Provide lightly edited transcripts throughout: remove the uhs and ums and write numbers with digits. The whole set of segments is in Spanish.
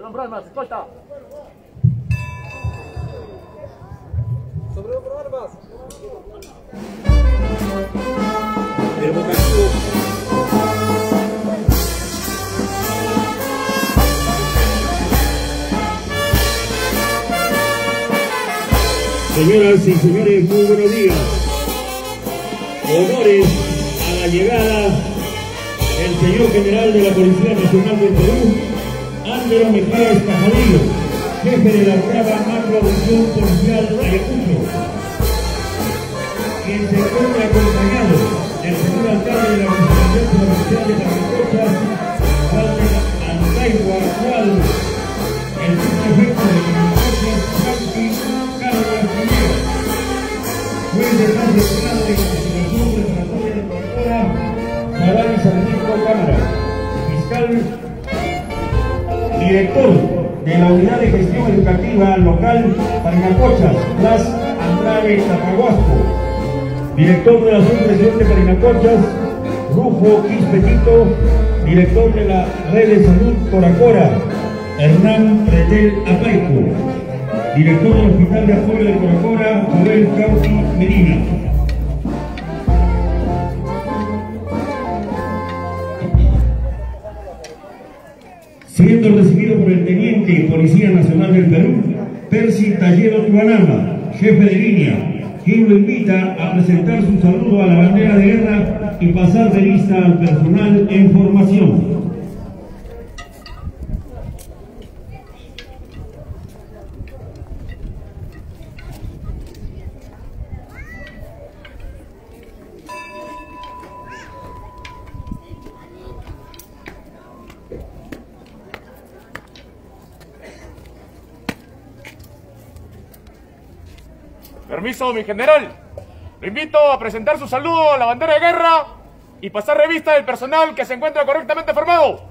Sobre armas, escolta. Sobre armas. El vocativo. Señoras y señores, muy buenos días. Honores a la llegada del señor general de la Policía Nacional del Perú, Ángelo Mejía Escajadillo, jefe de la octava macroregión policial de Ayacucho, quien se encuentra acompañado del señor alcalde de la Municipalidad Provincial de Paracocha, Walter Antaigua, actual, el subprefecto de Paracocha, Franky Carlos Romero, juez de paz del Senado de Investigación Preparatoria de Corpora, Sarari Sarmiento Cámara, fiscal, director de la Unidad de Gestión Educativa Local Parinacochas, Blas Andrade Tapaguasco, director de la Subregión de Parinacochas, Rufo Quispetito, director de la Red de Salud Coracora, Hernán Pretel Apaico, director del Hospital de Apoyo de Coracora, Joel Cauti Medina. Siendo recibido por el Teniente Policía Nacional del Perú, Percy Tallero Tuanama, jefe de línea, quien lo invita a presentar su saludo a la bandera de guerra y pasar de lista al personal en formación. Permiso, mi general. Lo invito a presentar su saludo a la bandera de guerra y pasar revista del personal que se encuentra correctamente formado.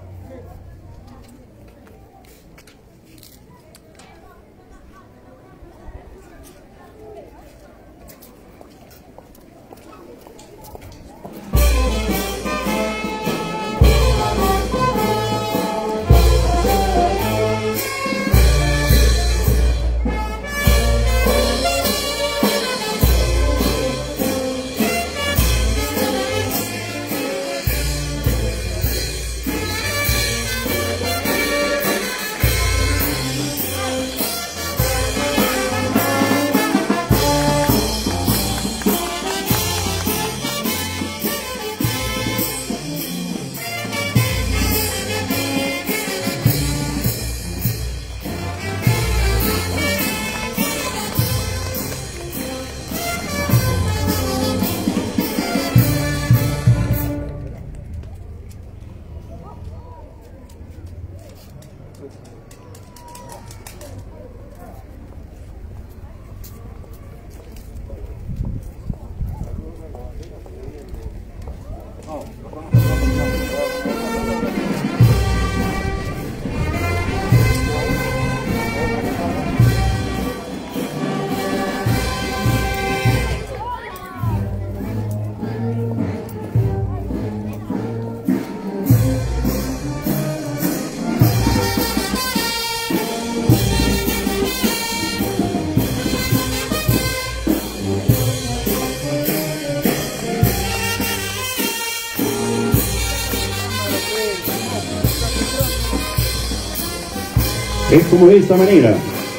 Es como de esta manera,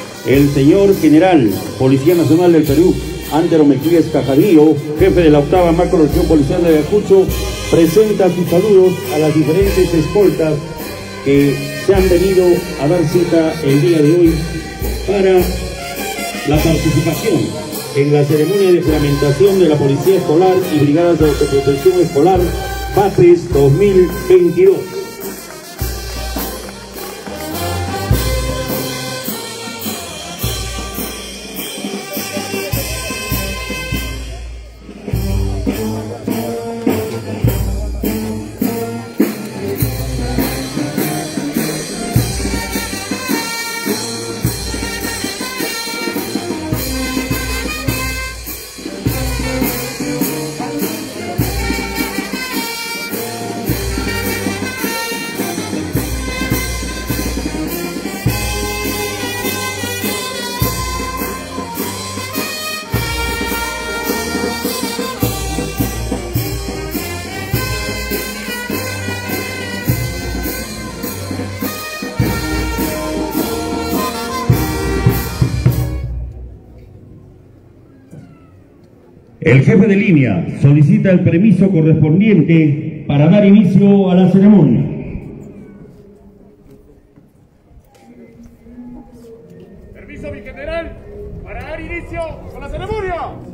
el señor general, Policía Nacional del Perú, Ángelo Mejía Escajadillo, jefe de la octava macroregión policial de Ayacucho, presenta sus saludos a las diferentes escoltas que se han venido a dar cita el día de hoy para la participación en la ceremonia de juramentación de la Policía Escolar y Brigadas de Autoprotección Escolar, PAPES 2022. El jefe de línea solicita el permiso correspondiente para dar inicio a la ceremonia. Permiso, mi general, para dar inicio a la ceremonia.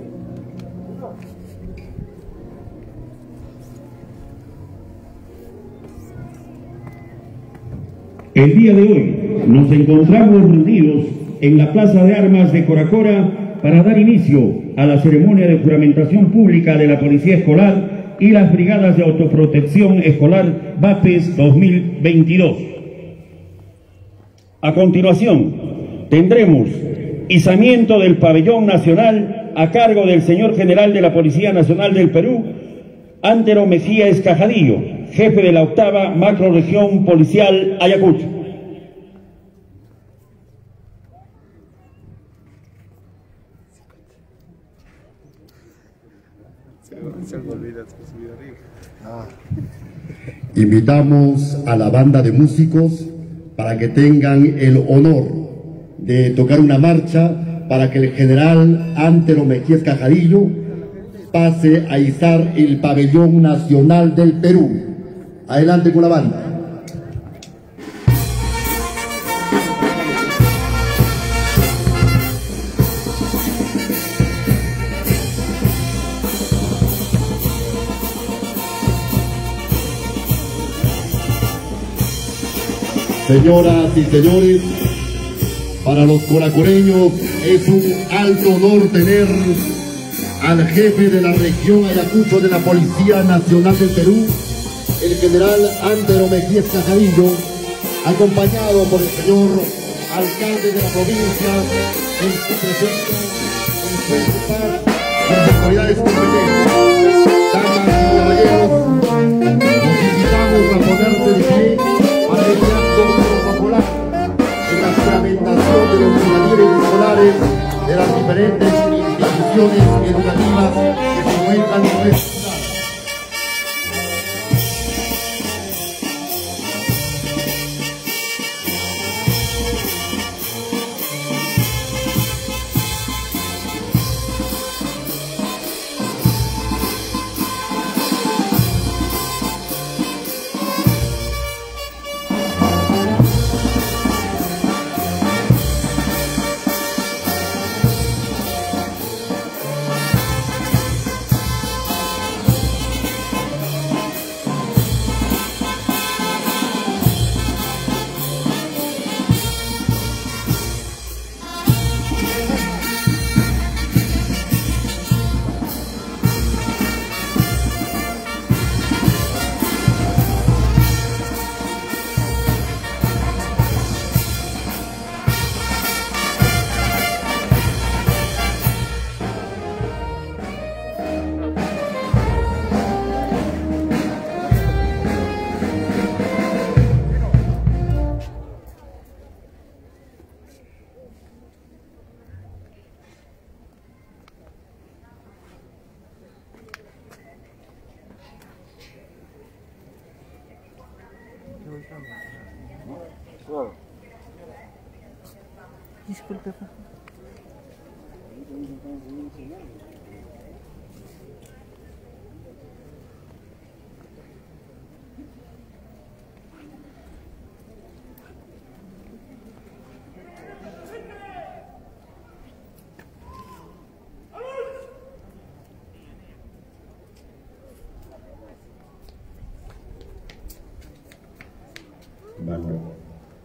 El día de hoy nos encontramos reunidos en la Plaza de Armas de Coracora para dar inicio a la ceremonia de juramentación pública de la Policía Escolar y las Brigadas de Autoprotección Escolar BAPES 2022. A continuación, tendremos izamiento del pabellón nacional a cargo del señor general de la Policía Nacional del Perú, Antero Mejía Escajadillo, jefe de la 8ª Macrorregión Policial Ayacucho. Invitamos a la banda de músicos para que tengan el honor de tocar una marcha para que el general Antero Mejía Escajadillo pase a izar el pabellón nacional del Perú. Adelante con la banda. Señoras y señores, para los coracoreños es un alto honor tener al jefe de la región Ayacucho de la Policía Nacional del Perú, el general Antero Mejía Escajadillo, acompañado por el señor alcalde de la provincia, el subprefecto, el juez de paz y las autoridades competentes. Damas y caballeros, nos invitamos a ponerse de pie para el acto protocolar en la juramentación de los líderes escolares de las diferentes instituciones educativas que se encuentran en nuestra ciudad. Disculpe. Vale.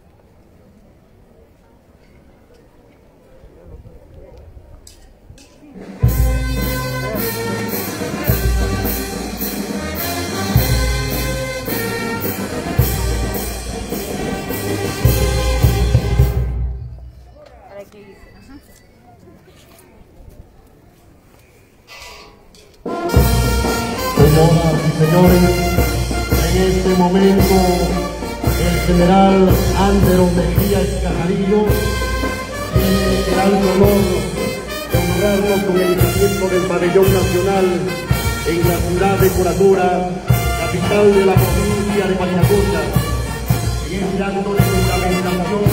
Señoras y señores, en este momento el general Antero Mejía Escajadillo tiene el alto honor de honrarnos con el izamiento del pabellón nacional en la ciudad de Coracora, capital de la provincia de Pachacocha, en este acto de juramentación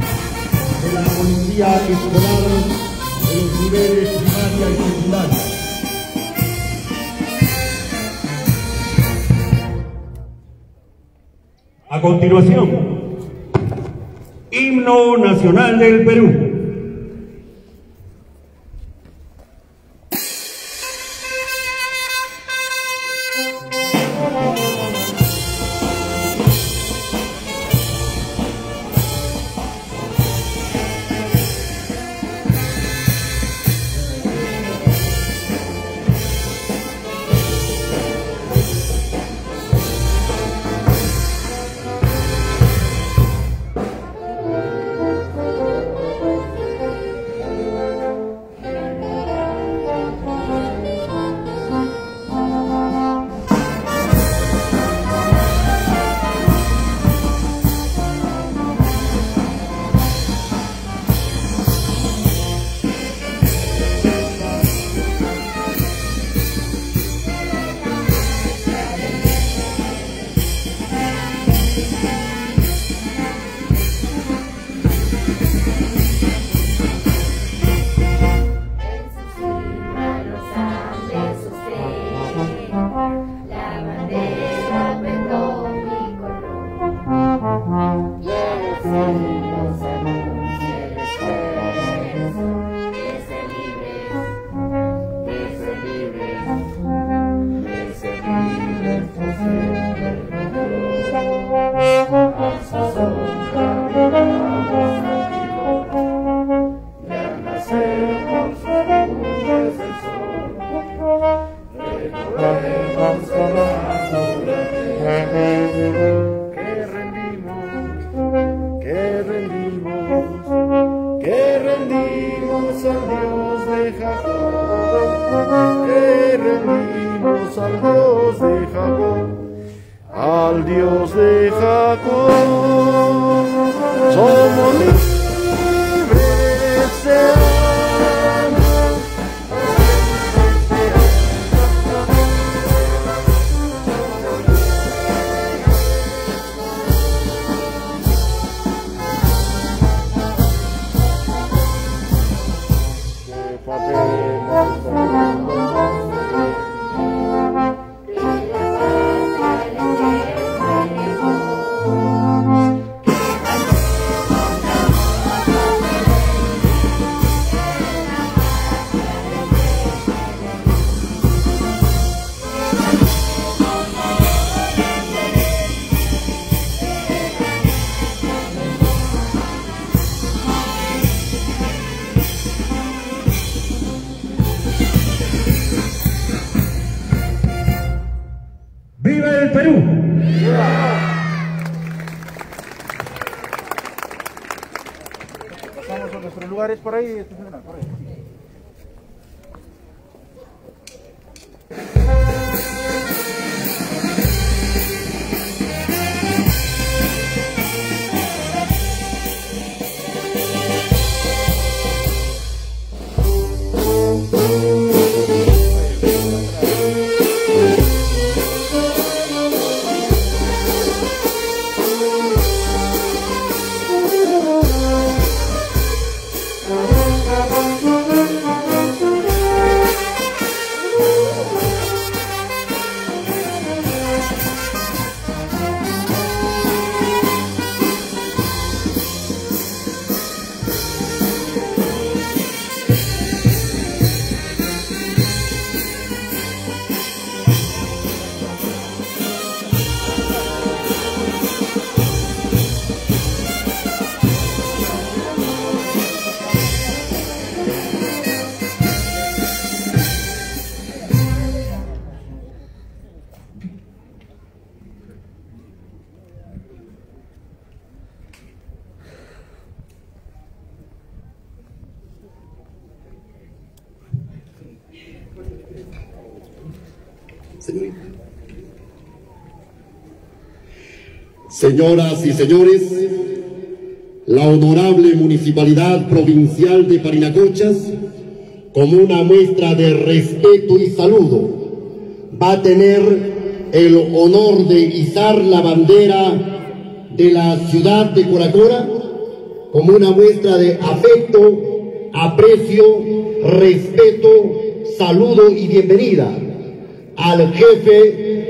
de la policía escolar en los niveles primaria y secundaria. A continuación, Himno Nacional del Perú. Al Dios de Jacob, somos libres, seamos. ¡Viva el Perú! Pasamos a nuestros lugares por ahí. Por ahí. Señoras y señores, la honorable Municipalidad Provincial de Parinacochas, como una muestra de respeto y saludo, va a tener el honor de izar la bandera de la ciudad de Coracora como una muestra de afecto, aprecio, respeto, saludo y bienvenida al jefe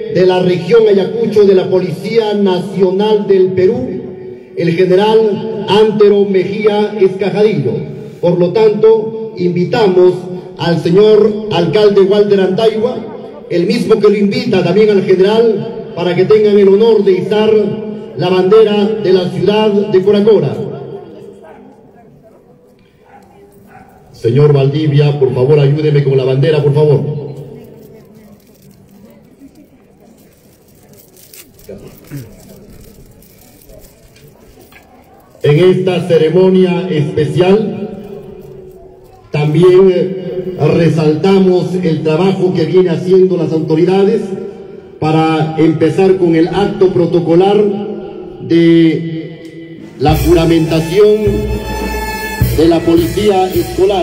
de la región Ayacucho de la Policía Nacional del Perú, el general Antero Mejía Escajadillo. Por lo tanto, invitamos al señor alcalde Walter Antaigua, el mismo que lo invita también al general, para que tengan el honor de izar la bandera de la ciudad de Coracora. Señor Valdivia, por favor, ayúdeme con la bandera, por favor. En esta ceremonia especial también resaltamos el trabajo que vienen haciendo las autoridades para empezar con el acto protocolar de la juramentación de la policía escolar,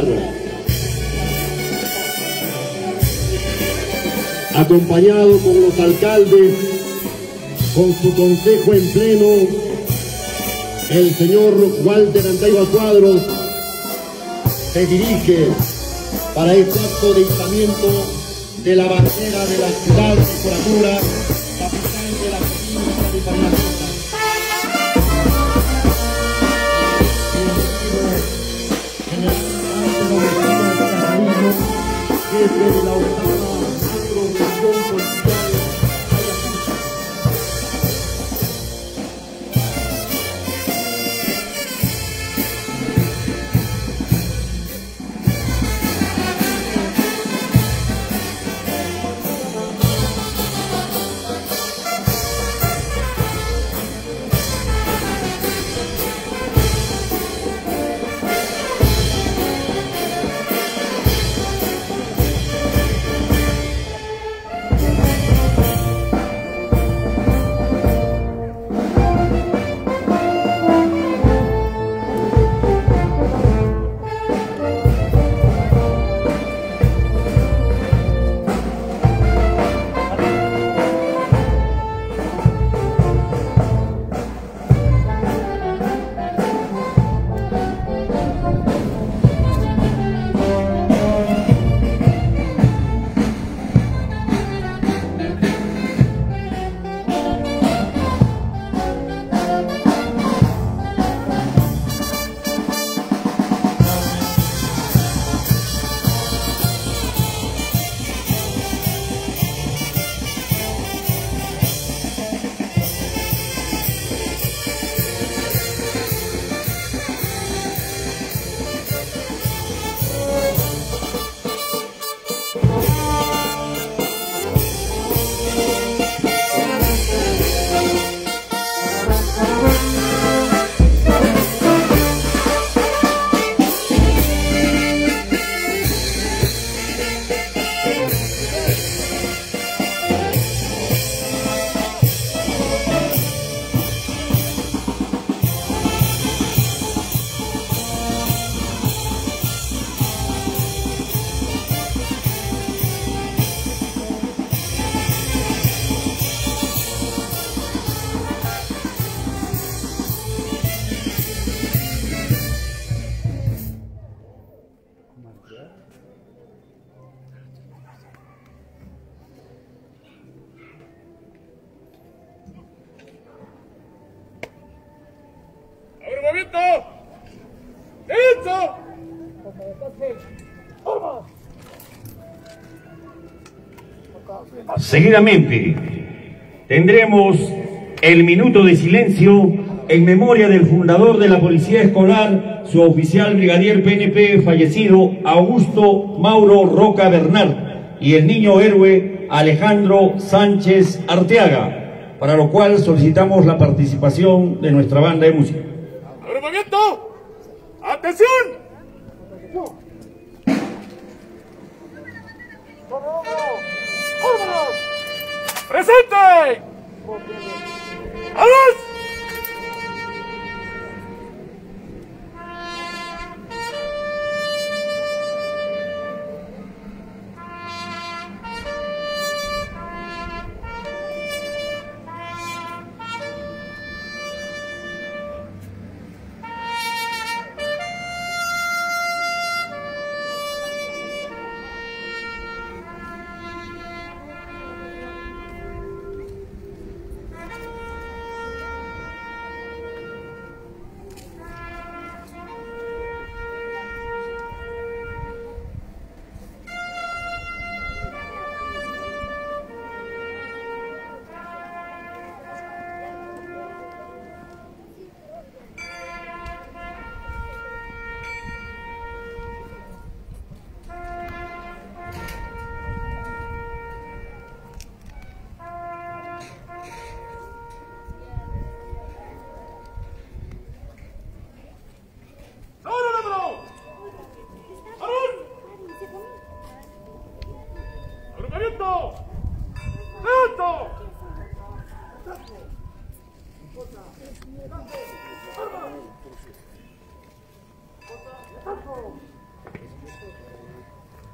acompañado con los alcaldes, con su consejo en pleno. El señor Walter Antaigua Cuadros se dirige para este acto de izamiento de la bandera de la ciudad de Coracora, capital de la provincia de Parinacota. Jefe de la octava macrorregión policial. ¡Agrupamiento! ¡Derecho! Seguidamente tendremos el minuto de silencio en memoria del fundador de la Policía Escolar, su oficial brigadier PNP fallecido Augusto Mauro Roca Bernard, y el niño héroe Alejandro Sánchez Arteaga, para lo cual solicitamos la participación de nuestra banda de música. ¡Agrupamiento! ¡Atención! ¡Presente! ¡Vamos!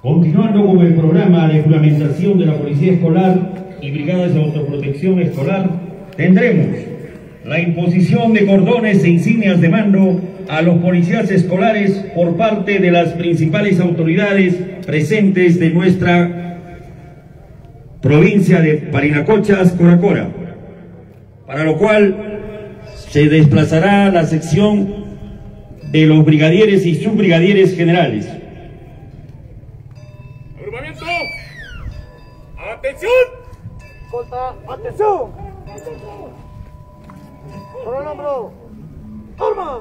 Continuando con el programa de implementación de la Policía Escolar y Brigadas de Autoprotección Escolar, tendremos la imposición de cordones e insignias de mando a los policías escolares por parte de las principales autoridades presentes de nuestra provincia de Parinacochas, Coracora, para lo cual se desplazará la sección de los brigadieres y subbrigadieres generales. Agrupamiento. ¡Atención! Escolta, atención. Por el hombro. Armas.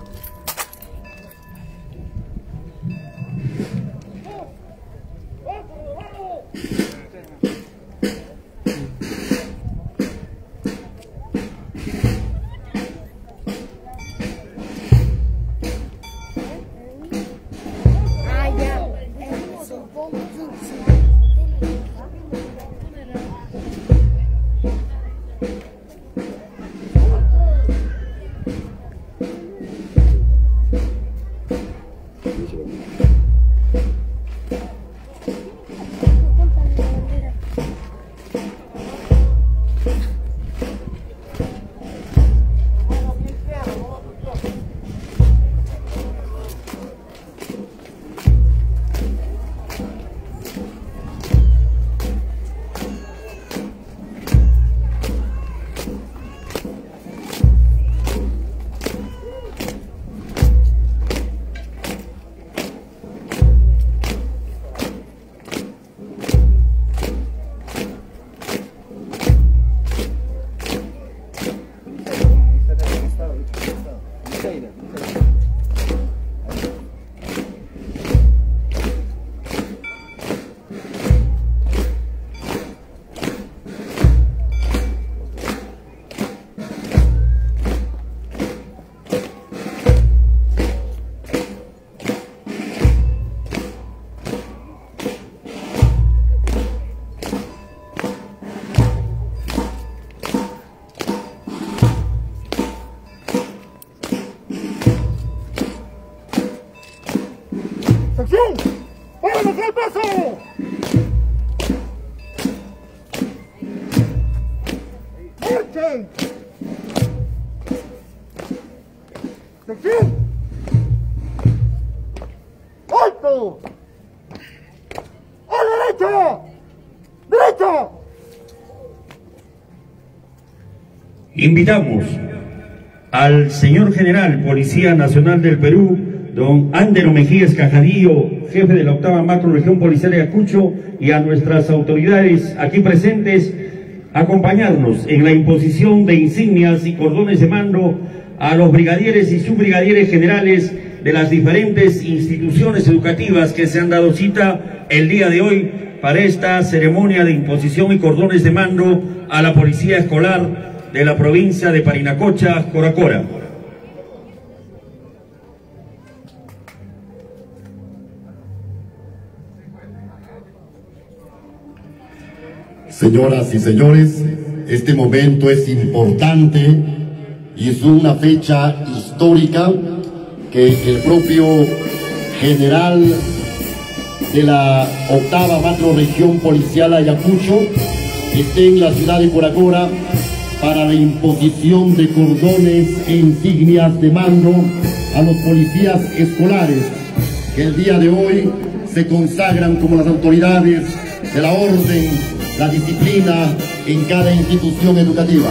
¡Sección! ¡Vámonos al paso! ¡Marchen! ¡Sección! ¡Alto! ¡A la derecha! ¡Derecha! Invitamos al señor general Policía Nacional del Perú, don Andero Mejías Cajadillo, jefe de la 8ª Macrorregión Policial de Ayacucho, y a nuestras autoridades aquí presentes, a acompañarnos en la imposición de insignias y cordones de mando a los brigadieres y subbrigadieres generales de las diferentes instituciones educativas que se han dado cita el día de hoy para esta ceremonia de imposición y cordones de mando a la Policía Escolar de la provincia de Parinacochas, Coracora. Señoras y señores, este momento es importante y es una fecha histórica que el propio general de la 8ª Macrorregión Policial Ayacucho esté en la ciudad de Coracora para la imposición de cordones e insignias de mando a los policías escolares que el día de hoy se consagran como las autoridades de la orden, la disciplina en cada institución educativa.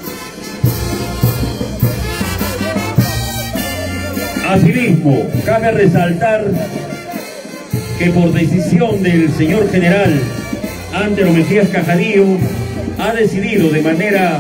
Asimismo, cabe resaltar que por decisión del señor general Andero Mejías Cajadillo ha decidido de manera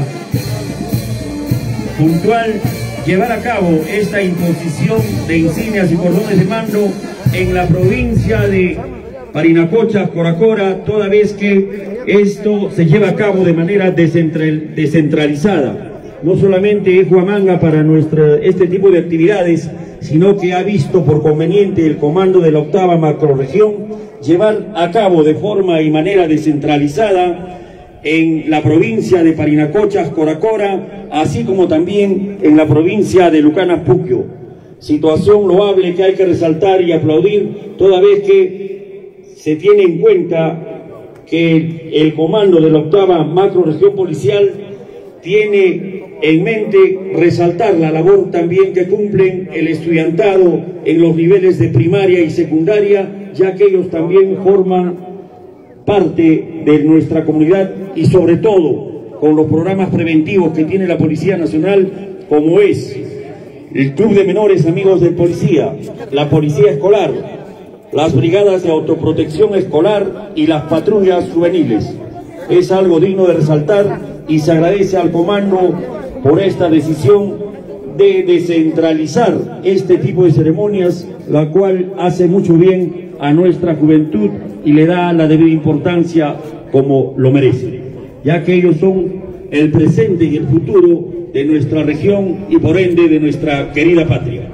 puntual llevar a cabo esta imposición de insignias y cordones de mando en la provincia de Parinacochas, Coracora, toda vez que esto se lleva a cabo de manera descentralizada. No solamente es Huamanga para este tipo de actividades, sino que ha visto por conveniente el comando de la 8ª Macrorregión llevar a cabo de forma y manera descentralizada en la provincia de Parinacochas, Coracora, así como también en la provincia de Lucanas, Puquio. Situación loable que hay que resaltar y aplaudir, toda vez que se tiene en cuenta que el comando de la 8ª Macrorregión Policial tiene en mente resaltar la labor también que cumplen el estudiantado en los niveles de primaria y secundaria, ya que ellos también forman parte de nuestra comunidad y sobre todo con los programas preventivos que tiene la Policía Nacional, como es el Club de Menores Amigos del Policía, la Policía Escolar, las brigadas de autoprotección escolar y las patrullas juveniles. Es algo digno de resaltar y se agradece al comando por esta decisión de descentralizar este tipo de ceremonias, la cual hace mucho bien a nuestra juventud y le da la debida importancia como lo merece, ya que ellos son el presente y el futuro de nuestra región y por ende de nuestra querida patria.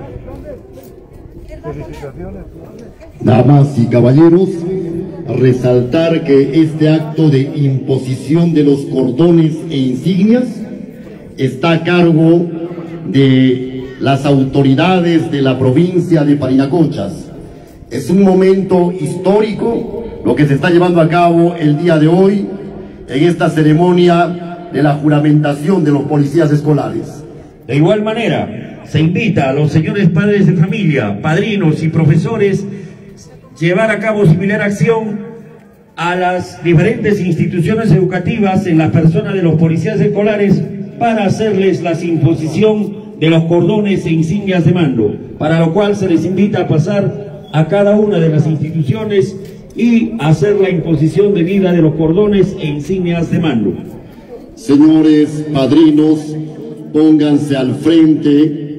Damas y caballeros, resaltar que este acto de imposición de los cordones e insignias está a cargo de las autoridades de la provincia de Parinacochas. Es un momento histórico lo que se está llevando a cabo el día de hoy en esta ceremonia de la juramentación de los policías escolares. De igual manera, se invita a los señores padres de familia, padrinos y profesores llevar a cabo similar acción a las diferentes instituciones educativas en la persona de los policías escolares para hacerles la imposición de los cordones e insignias de mando, para lo cual se les invita a pasar a cada una de las instituciones y hacer la imposición debida de los cordones e insignias de mando. Señores padrinos, pónganse al frente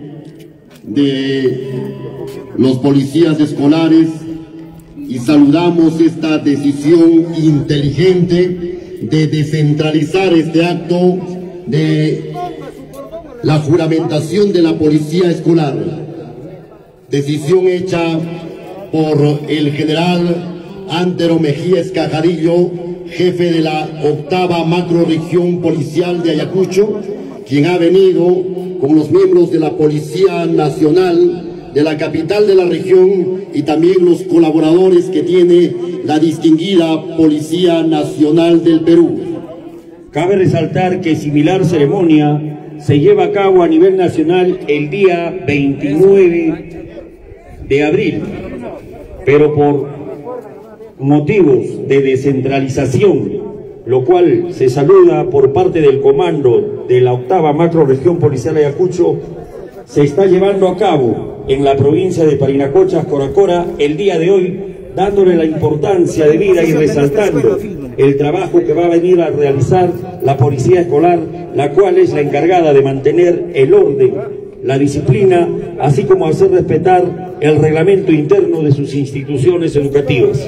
de los policías escolares y saludamos esta decisión inteligente de descentralizar este acto de la juramentación de la policía escolar. Decisión hecha por el general Antero Mejías Cajadillo, jefe de la 8ª Macrorregión Policial de Ayacucho, quien ha venido con los miembros de la Policía Nacional de la capital de la región y también los colaboradores que tiene la distinguida Policía Nacional del Perú. Cabe resaltar que similar ceremonia se lleva a cabo a nivel nacional el día 29 de abril, pero por motivos de descentralización, lo cual se saluda por parte del comando de la 8ª Macrorregión Policial de Ayacucho, se está llevando a cabo en la provincia de Parinacochas, Coracora, el día de hoy, dándole la importancia debida y resaltando el trabajo que va a venir a realizar la policía escolar, la cual es la encargada de mantener el orden, la disciplina, así como hacer respetar el reglamento interno de sus instituciones educativas.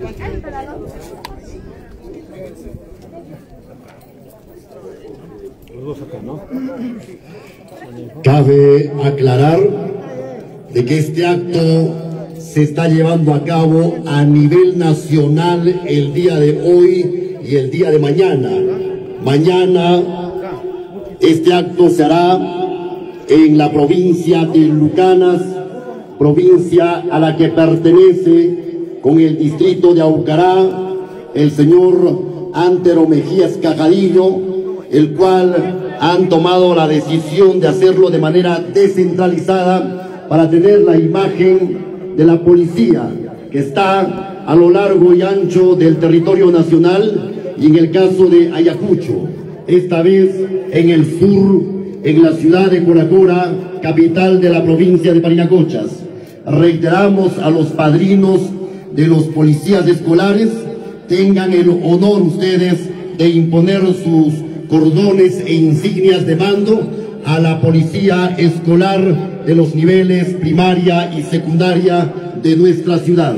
Cabe aclarar de que este acto se está llevando a cabo a nivel nacional el día de hoy y el día de mañana. Mañana este acto se hará en la provincia de Lucanas, provincia a la que pertenece con el distrito de Aucará el señor Antero Mejías Cajadillo, el cual han tomado la decisión de hacerlo de manera descentralizada para tener la imagen de la policía que está a lo largo y ancho del territorio nacional y en el caso de Ayacucho, esta vez en el sur, en la ciudad de Coracora, capital de la provincia de Parinacochas. Reiteramos a los padrinos de los policías escolares, tengan el honor ustedes de imponer sus cordones e insignias de mando a la policía escolar de los niveles primaria y secundaria de nuestra ciudad.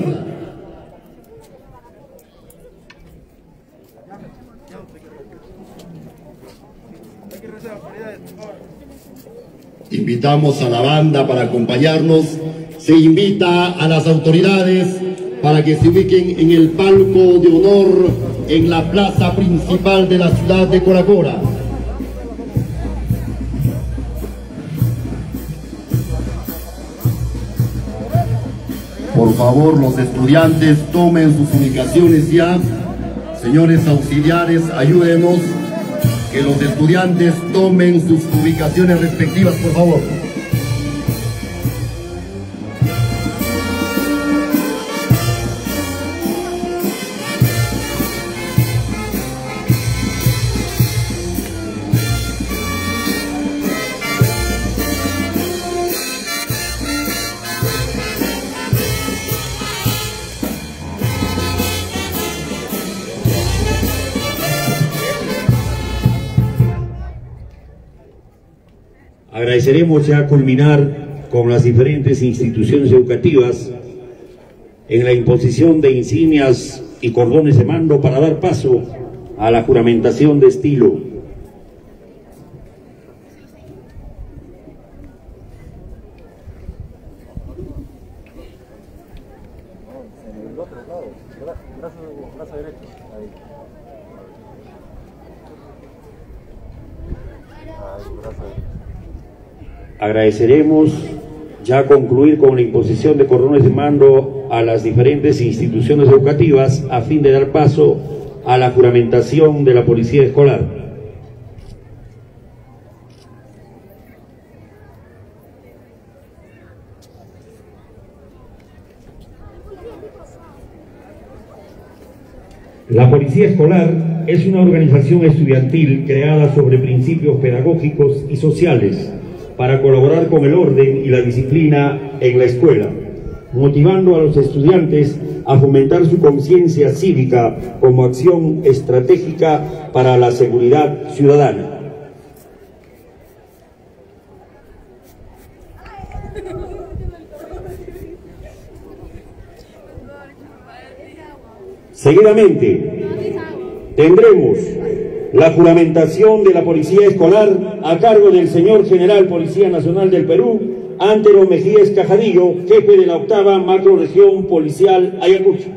Invitamos a la banda para acompañarnos. Se invita a las autoridades para que se ubiquen en el palco de honor en la plaza principal de la ciudad de Coracora. Por favor, los estudiantes tomen sus ubicaciones ya. Señores auxiliares, ayúdenos que los estudiantes tomen sus ubicaciones respectivas, por favor. Agradeceremos ya culminar con las diferentes instituciones educativas en la imposición de insignias y cordones de mando para dar paso a la juramentación de estilo. Agradeceremos ya concluir con la imposición de cordones de mando a las diferentes instituciones educativas a fin de dar paso a la juramentación de la Policía Escolar. La Policía Escolar es una organización estudiantil creada sobre principios pedagógicos y sociales para colaborar con el orden y la disciplina en la escuela, motivando a los estudiantes a fomentar su conciencia cívica como acción estratégica para la seguridad ciudadana. Seguidamente, tendremos la juramentación de la Policía Escolar a cargo del señor General Policía Nacional del Perú, Antero Mejías Cajadillo, jefe de la 8ª Macrorregión Policial Ayacucho.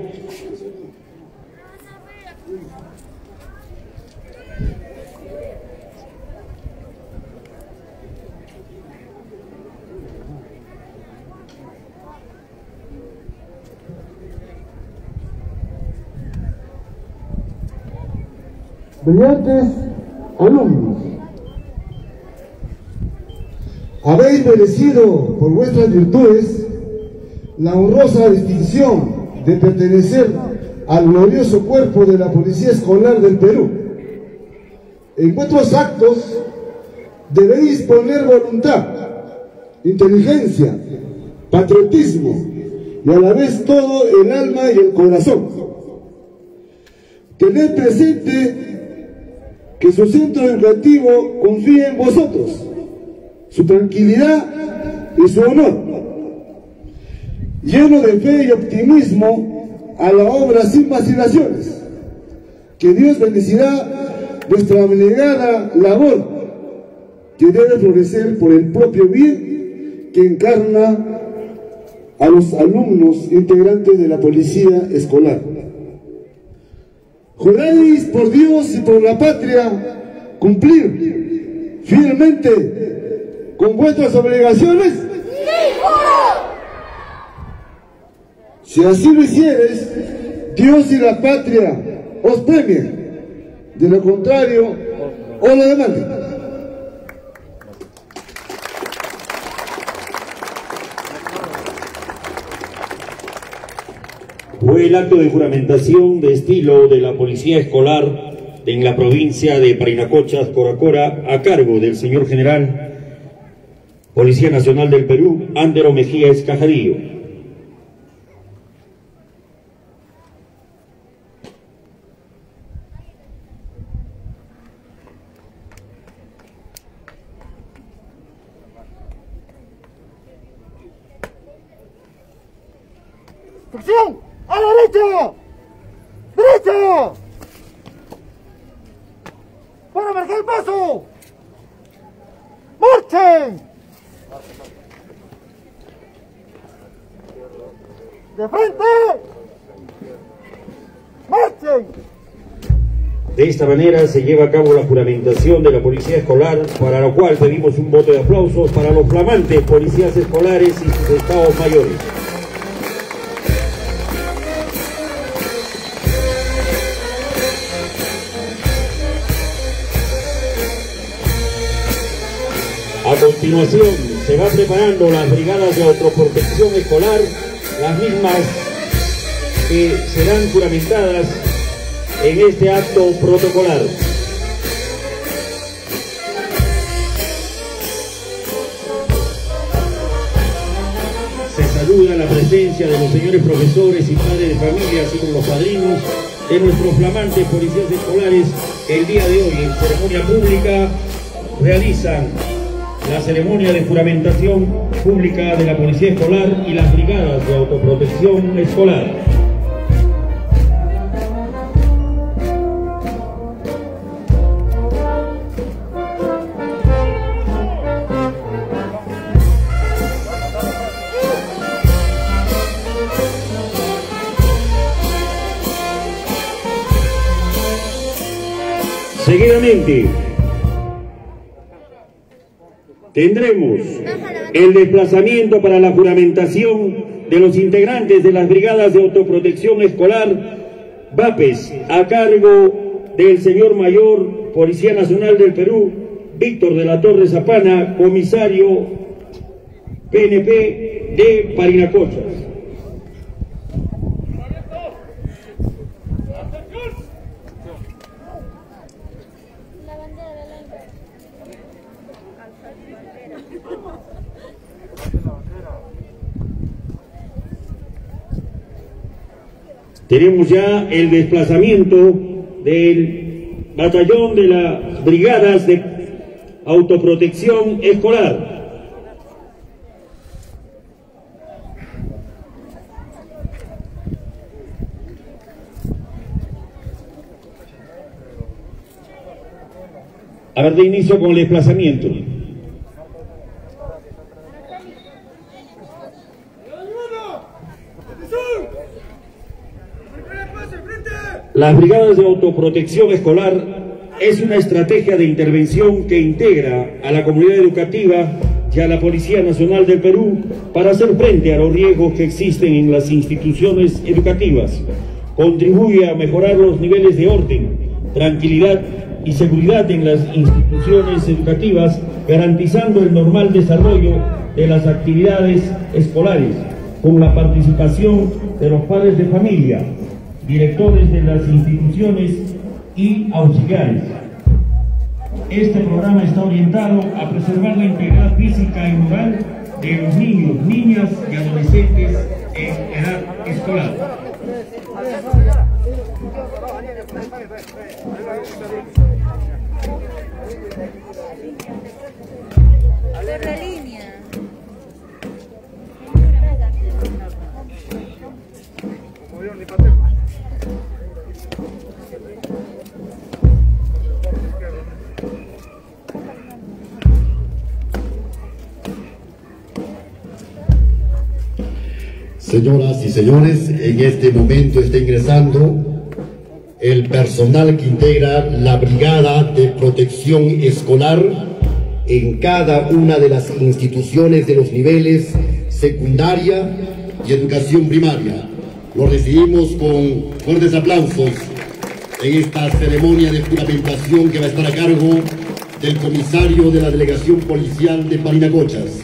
Brillantes alumnos, habéis merecido por vuestras virtudes la honrosa distinción de pertenecer al glorioso cuerpo de la Policía Escolar del Perú. En vuestros actos debéis poner voluntad, inteligencia, patriotismo y a la vez todo el alma y el corazón. Tened presente que su centro educativo confía en vosotros, su tranquilidad y su honor. Lleno de fe y optimismo a la obra sin vacilaciones, que Dios bendecirá vuestra abnegada labor, que debe florecer por el propio bien que encarna a los alumnos integrantes de la Policía Escolar. Juráis por Dios y por la patria cumplir fielmente con vuestras obligaciones. Si así lo hicieres, Dios y la patria os premien. De lo contrario, os lo demanden. Fue el acto de juramentación de estilo de la Policía Escolar en la provincia de Parinacotchas, Coracora, a cargo del señor General Policía Nacional del Perú, Antero Mejías Cajadillo. ¡Sección! ¡A la derecha! ¡Derecha! ¡Para marcar el paso! ¡Marchen! ¡De frente! ¡Marchen! De esta manera se lleva a cabo la juramentación de la Policía Escolar, para lo cual pedimos un voto de aplausos para los flamantes policías escolares y sus estados mayores. continuación se va preparando las brigadas de autoprotección escolar, las mismas que serán juramentadas en este acto protocolar. Se saluda la presencia de los señores profesores y padres de familia, así como los padrinos de nuestros flamantes policías escolares que el día de hoy en ceremonia pública realizan la ceremonia de juramentación pública de la Policía Escolar y las brigadas de autoprotección escolar. Seguidamente tendremos el desplazamiento para la juramentación de los integrantes de las brigadas de autoprotección escolar VAPES a cargo del señor mayor Policía Nacional del Perú, Víctor de la Torre Zapana, comisario PNP de Parinacochas. Tenemos ya el desplazamiento del batallón de las brigadas de autoprotección escolar. A ver, de inicio con el desplazamiento. Las brigadas de autoprotección escolar es una estrategia de intervención que integra a la comunidad educativa y a la Policía Nacional del Perú para hacer frente a los riesgos que existen en las instituciones educativas. Contribuye a mejorar los niveles de orden, tranquilidad y seguridad en las instituciones educativas, garantizando el normal desarrollo de las actividades escolares, con la participación de los padres de familia, directores de las instituciones y auxiliares. Este programa está orientado a preservar la integridad física y moral de los niños, niñas y adolescentes en edad escolar. Señoras y señores, en este momento está ingresando el personal que integra la Brigada de Protección Escolar en cada una de las instituciones de los niveles secundaria y educación primaria. Lo recibimos con fuertes aplausos en esta ceremonia de juramentación que va a estar a cargo del comisario de la Delegación Policial de Parinacochas.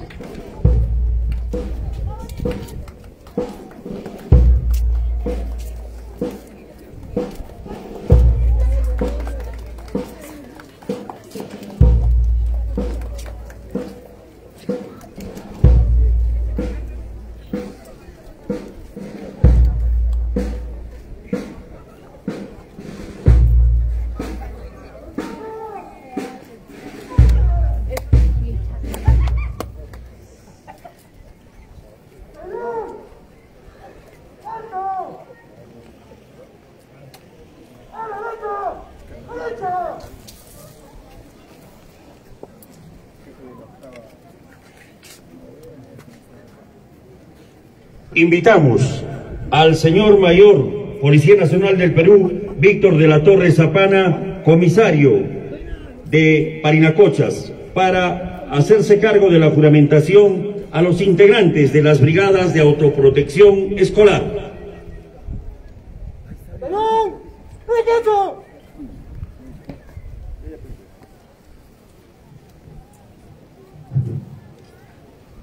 Invitamos al señor mayor Policía Nacional del Perú, Víctor de la Torre Zapana, comisario de Parinacochas, para hacerse cargo de la juramentación a los integrantes de las brigadas de autoprotección escolar.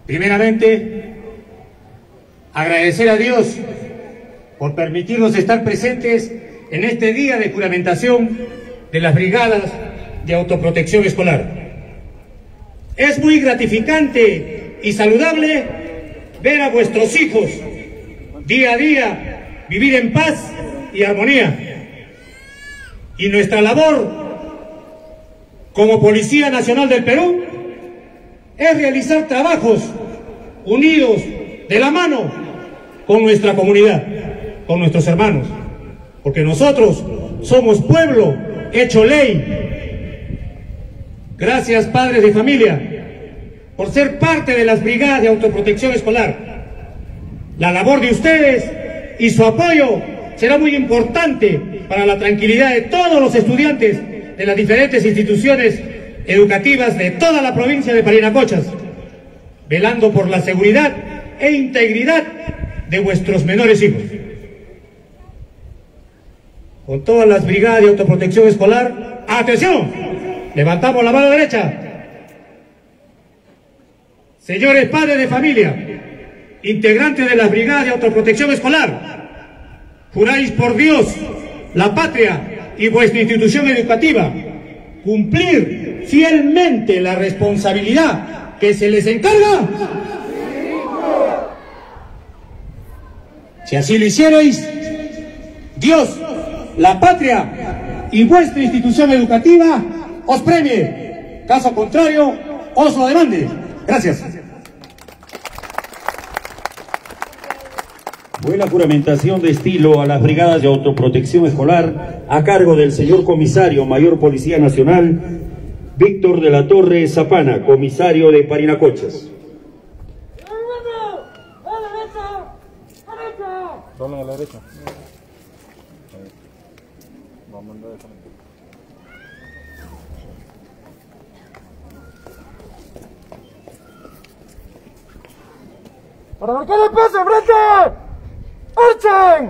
Primeramente, agradecer a Dios por permitirnos estar presentes en este día de juramentación de las brigadas de autoprotección escolar. Es muy gratificante y saludable ver a vuestros hijos día a día vivir en paz y armonía. Y nuestra labor como Policía Nacional del Perú es realizar trabajos unidos de la mano con nuestra comunidad, con nuestros hermanos, porque nosotros somos pueblo hecho ley. Gracias, padres de familia, por ser parte de las brigadas de autoprotección escolar. La labor de ustedes y su apoyo será muy importante para la tranquilidad de todos los estudiantes de las diferentes instituciones educativas de toda la provincia de Parinacochas, velando por la seguridad e integridad de vuestros menores hijos. Con todas las brigadas de autoprotección escolar, ¡atención! Levantamos la mano derecha. Señores padres de familia, integrantes de las brigadas de autoprotección escolar, juráis por Dios, la patria y vuestra institución educativa cumplir fielmente la responsabilidad que se les encarga. Si así lo hicierais, Dios, la patria y vuestra institución educativa os premie. Caso contrario, os lo demande. Gracias. Buena juramentación de estilo a las brigadas de autoprotección escolar a cargo del señor comisario mayor Policía Nacional Víctor de la Torre Zapana, comisario de Parinacochas. Solo a la derecha. Vamos a mandar esa. ¡Para marcar el paso, enfrente! ¡Marchen!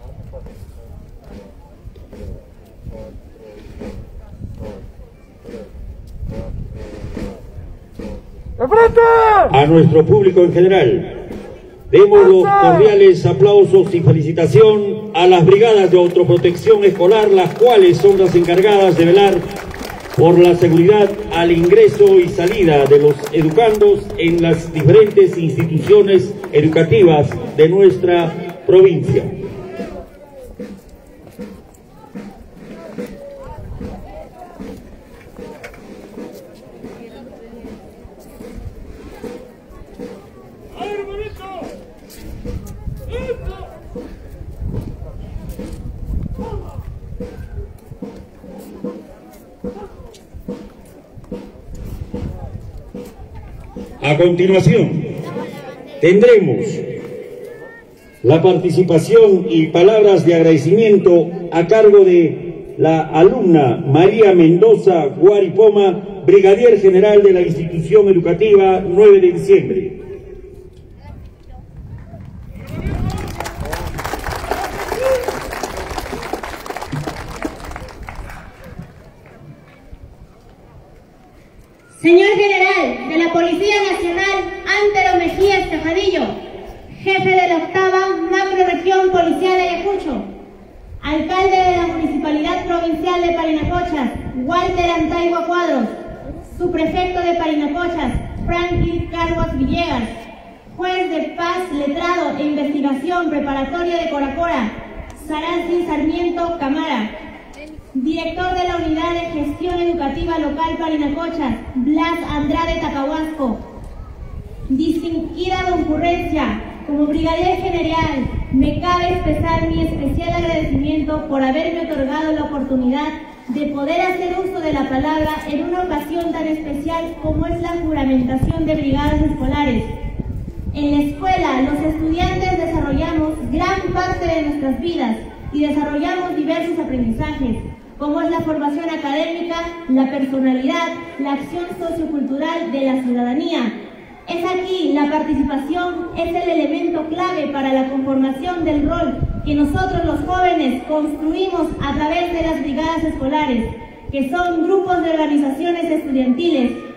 ¡Enfrente! A nuestro público en general, demos los cordiales aplausos y felicitación a las brigadas de autoprotección escolar, las cuales son las encargadas de velar por la seguridad al ingreso y salida de los educandos en las diferentes instituciones educativas de nuestra provincia. A continuación, tendremos la participación y palabras de agradecimiento a cargo de la alumna María Mendoza Guaripoma, brigadier general de la institución educativa 9 de diciembre. Señor General de la Policía Nacional, Antero Mejías Cajadillo, Jefe de la 8ª Macrorregión Policial de Ayacucho, Alcalde de la Municipalidad Provincial de Parinacochas, Walter Antaigua Cuadros, Subprefecto de Parinacochas, Franklin Carlos Villegas, Juez de Paz, Letrado e Investigación Preparatoria de Coracora, Sarancy Sarmiento Camara, Director de la Unidad de Gestión Educativa Local Parinacochas, Blas Andrade Tacahuasco. Distinguida concurrencia, como brigadier general, me cabe expresar mi especial agradecimiento por haberme otorgado la oportunidad de poder hacer uso de la palabra en una ocasión tan especial como es la juramentación de brigadas escolares. En la escuela, los estudiantes desarrollamos gran parte de nuestras vidas y desarrollamos diversos aprendizajes, como es la formación académica, la personalidad, la acción sociocultural de la ciudadanía. Es aquí la participación, es el elemento clave para la conformación del rol que nosotros los jóvenes construimos a través de las brigadas escolares, que son grupos de organizaciones estudiantiles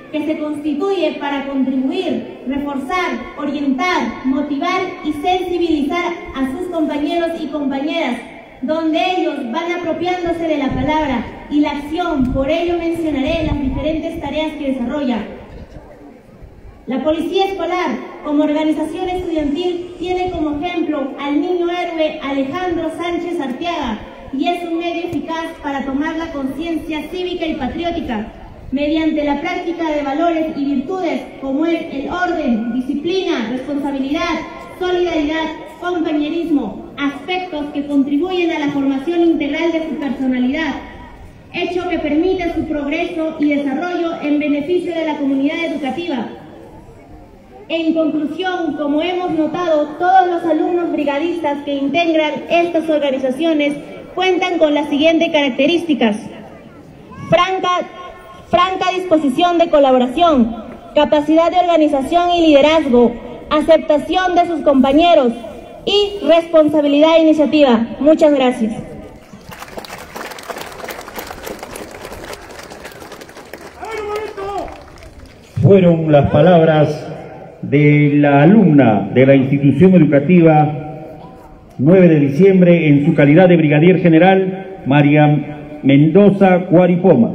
que se constituye para contribuir, reforzar, orientar, motivar y sensibilizar a sus compañeros y compañeras, donde ellos van apropiándose de la palabra y la acción. Por ello mencionaré las diferentes tareas que desarrolla. La Policía Escolar, como organización estudiantil, tiene como ejemplo al niño héroe Alejandro Sánchez Arteaga, y es un medio eficaz para tomar la conciencia cívica y patriótica mediante la práctica de valores y virtudes como es el orden, disciplina, responsabilidad, solidaridad, compañerismo, aspectos que contribuyen a la formación integral de su personalidad, hecho que permite su progreso y desarrollo en beneficio de la comunidad educativa. En conclusión, como hemos notado, todos los alumnos brigadistas que integran estas organizaciones cuentan con las siguientes características: franca disposición de colaboración, capacidad de organización y liderazgo, aceptación de sus compañeros y responsabilidad e iniciativa. Muchas gracias. Fueron las palabras de la alumna de la institución educativa 9 de diciembre en su calidad de brigadier general, María Mendoza Cuaripoma.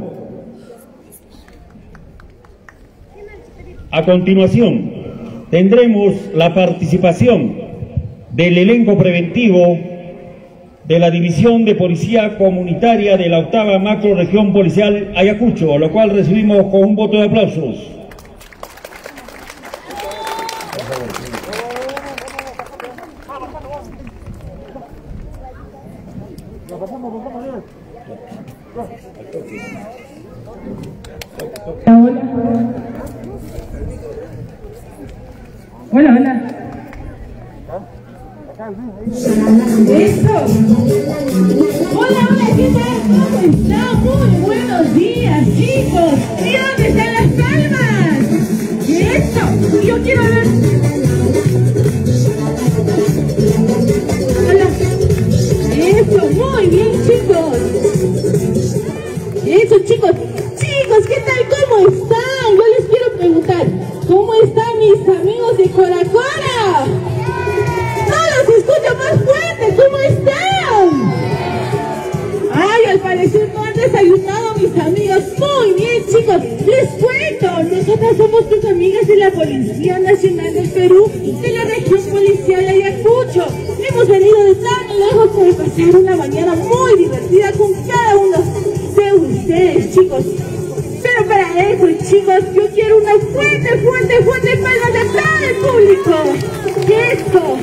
A continuación, tendremos la participación del elenco preventivo de la División de Policía Comunitaria de la 8ª Macrorregión Policial Ayacucho, lo cual recibimos con un voto de aplausos. Hola, hola. Eso. Hola, ¿qué tal? ¿Cómo están? Muy buenos días, chicos. ¿Y dónde están las palmas? Eso. Yo quiero ver. Hola. Eso, muy bien, chicos. Eso, chicos. Chicos, ¿qué tal? ¿Cómo están? Yo les quiero preguntar, ¿cómo están mis amigos de Coracora? ¡No los escucho más fuerte! ¿Cómo están? Ay, al parecer no han desayunado mis amigos. Muy bien, chicos. Les cuento, nosotras somos tus amigas de la Policía Nacional del Perú, de la región policial Ayacucho. Hemos venido de tan lejos para pasar una mañana muy divertida con cada uno de ustedes, chicos. Pero para eso, chicos, yo quiero una fuerte palma de todo el público. ¡Eso!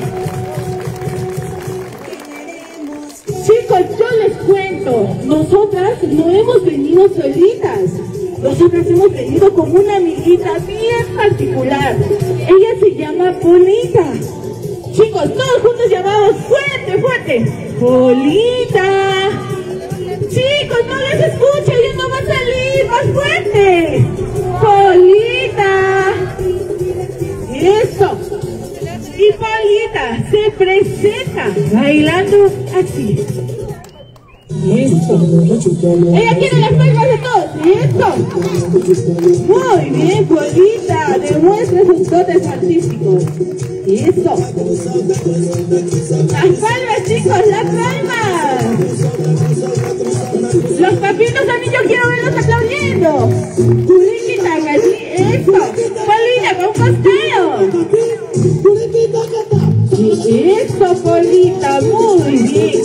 Chicos, yo les cuento, nosotras no hemos venido solitas. Nosotras hemos venido con una amiguita bien particular. Ella se llama Polita. Chicos, todos juntos llamamos fuerte. Polita. Chicos, no les escucho, ya no va a salir, más fuerte. Polita. Eso. Y Polita se presenta bailando así. Eso. Ella quiere las palmas de todos. Eso. Muy bien, Polita. Demuestra sus dotes artísticos. Eso. Las palmas, chicos, las palmas. Los papitos también yo quiero verlos aplaudiendo. Puriquita, así, eso. Polita, con pastel. Eso, Polita, muy bien.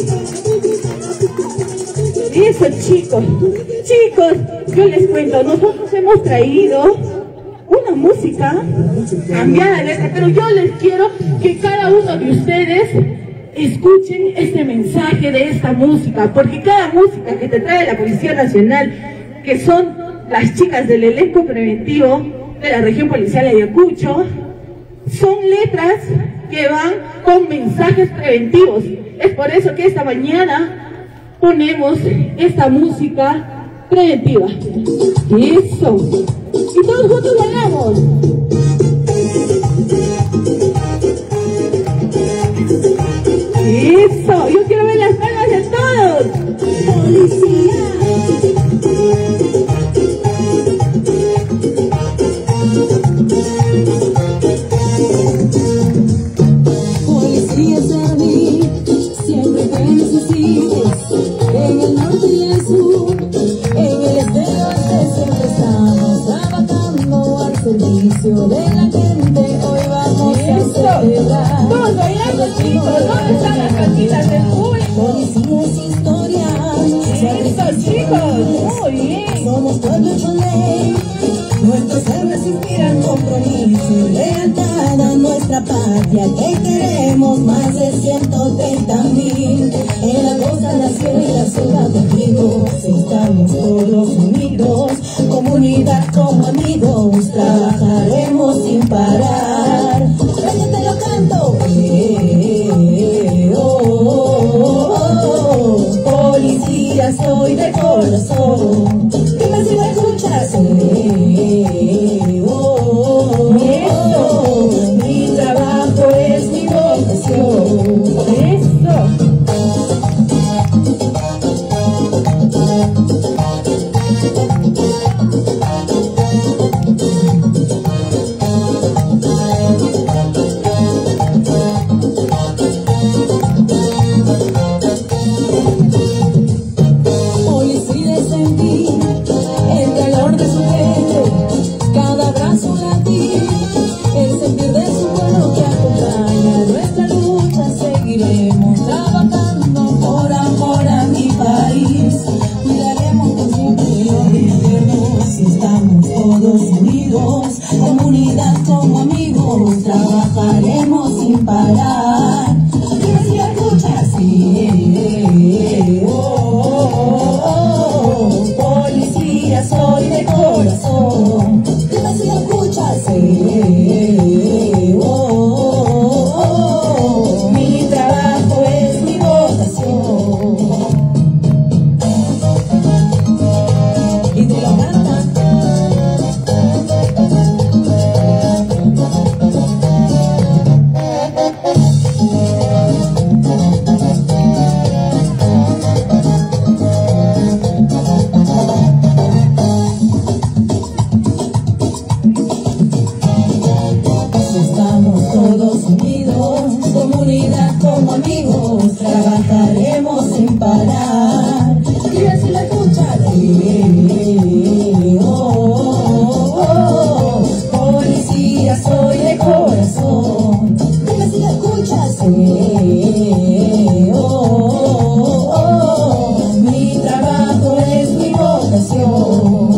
Eso, chicos. Chicos, yo les cuento, nosotros hemos traído una música cambiada de letra, pero yo les quiero que cada uno de ustedes escuchen este mensaje de esta música, porque cada música que te trae la Policía Nacional, que son las chicas del elenco preventivo de la región policial Ayacucho, son letras que van con mensajes preventivos. Es por eso que esta mañana ponemos esta música preventiva. Eso. Y todos juntos bailamos. Eso, yo quiero ver las palmas de todos. Policía. silencio de la gente hoy vamos a celebrar. Todos bailando, chicos. ¿Dónde están las cantitas del público? Policías historias. Eso, chicos. Muy bien. Somos pueblo hecho ley. Nuestros héroes inspiran compromiso y lealtad a nuestra patria que queremos más de 130.000. En la costa, la sierra y la selva contigo estamos todos unidos, comunidad como amigos, trabajaremos sin parar. Oye, te lo canto. Policía soy de corazón. Dime si me escuchas. Mi trabajo es mi vocación. Hoy sí le sentí el calor de su gente, cada brazo latir, el sentir de su pueblo que acompaña nuestra lucha. Seguiremos trabajando por amor a mi país, cuidaremos por siempre los gobiernos. Estamos todos unidos, comunidad como amigos, trabajaremos sin parar. Dime si la escuchas, policía soy de corazón. Dime si la escuchas, mi trabajo es mi vocación. Y te lo cantan. Estamos todos unidos, comunidad como amigos, trabajaremos sin parar. Mira si la escuchas. Policía soy de corazón. Dime si la escuchas. Mi trabajo es mi vocación.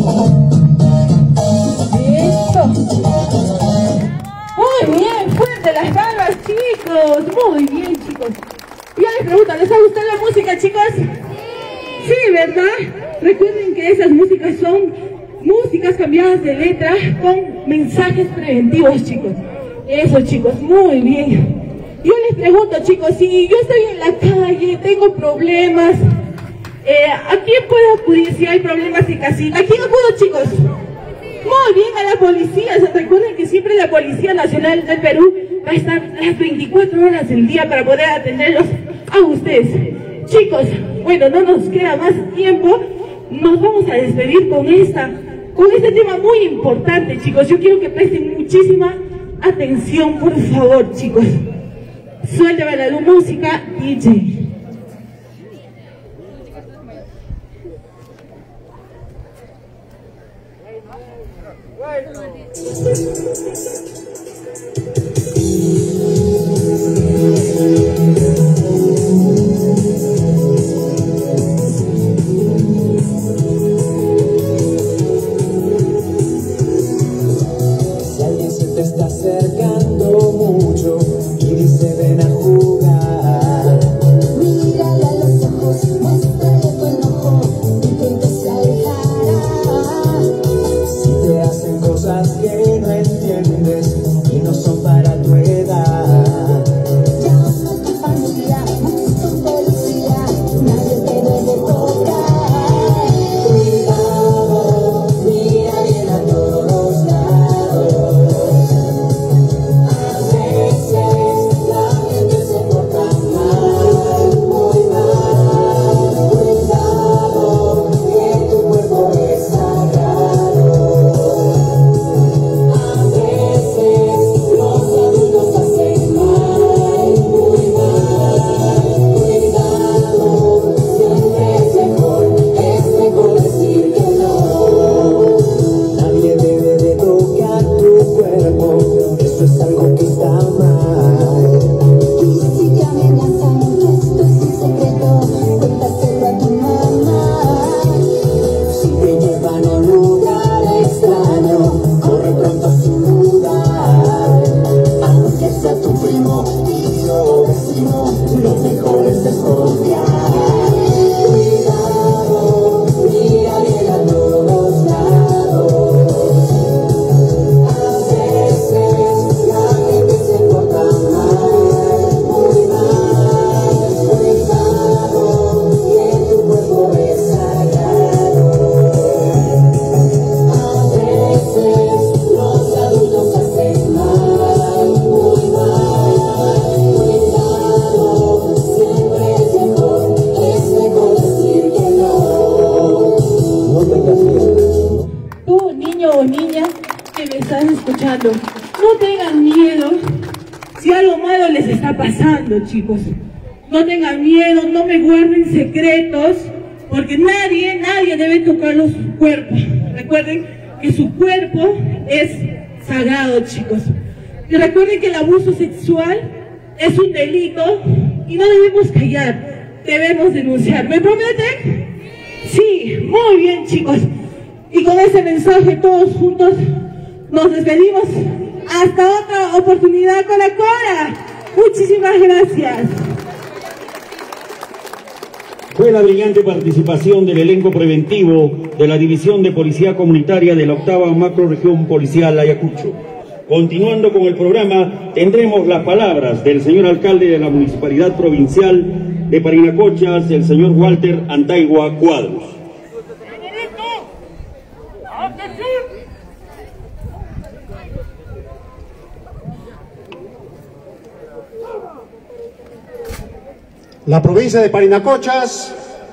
Muy bien, fuerte las palmas, chicos. Muy bien, chicos. Y ya les pregunto, ¿les ha gustado la música, chicos? Sí, ¿verdad? Recuerden que esas músicas son músicas cambiadas de letra con mensajes preventivos, chicos. Eso, chicos, muy bien. Yo les pregunto, chicos, si yo estoy en la calle, tengo problemas, ¿a quién puedo acudir si hay problemas en casita? ¿A quién acudo, chicos? Muy bien, a la policía. Recuerden que siempre la Policía Nacional del Perú va a estar las 24 horas del día para poder atenderlos a ustedes. Chicos, bueno, no nos queda más tiempo. Nos vamos a despedir con este tema muy importante, chicos. Yo quiero que presten muchísima atención, por favor, chicos. Suéltame la música, DJ. Si alguien se te está acercando mucho y dice ven a jugar, Mírale a los ojos, muéstrale tu enojo, intenta se alejará. si te hacen cosas que no entiendes, niño o niña que me estás escuchando, no tengan miedo si algo malo les está pasando, chicos. No tengan miedo, no me guarden secretos, porque nadie debe tocar los cuerpos. Recuerden que su cuerpo es sagrado, chicos. Y recuerden que el abuso sexual es un delito y no debemos callar, debemos denunciar. ¿Me prometen? Sí, muy bien, chicos. Y con ese mensaje todos juntos nos despedimos. Hasta otra oportunidad, Colacora. Muchísimas gracias. Fue la brillante participación del elenco preventivo de la División de Policía Comunitaria de la 8ª Macrorregión Policial Ayacucho. Continuando con el programa, tendremos las palabras del señor alcalde de la Municipalidad Provincial de Parinacochas, el señor Walter Antaigua Cuadros. La provincia de Parinacochas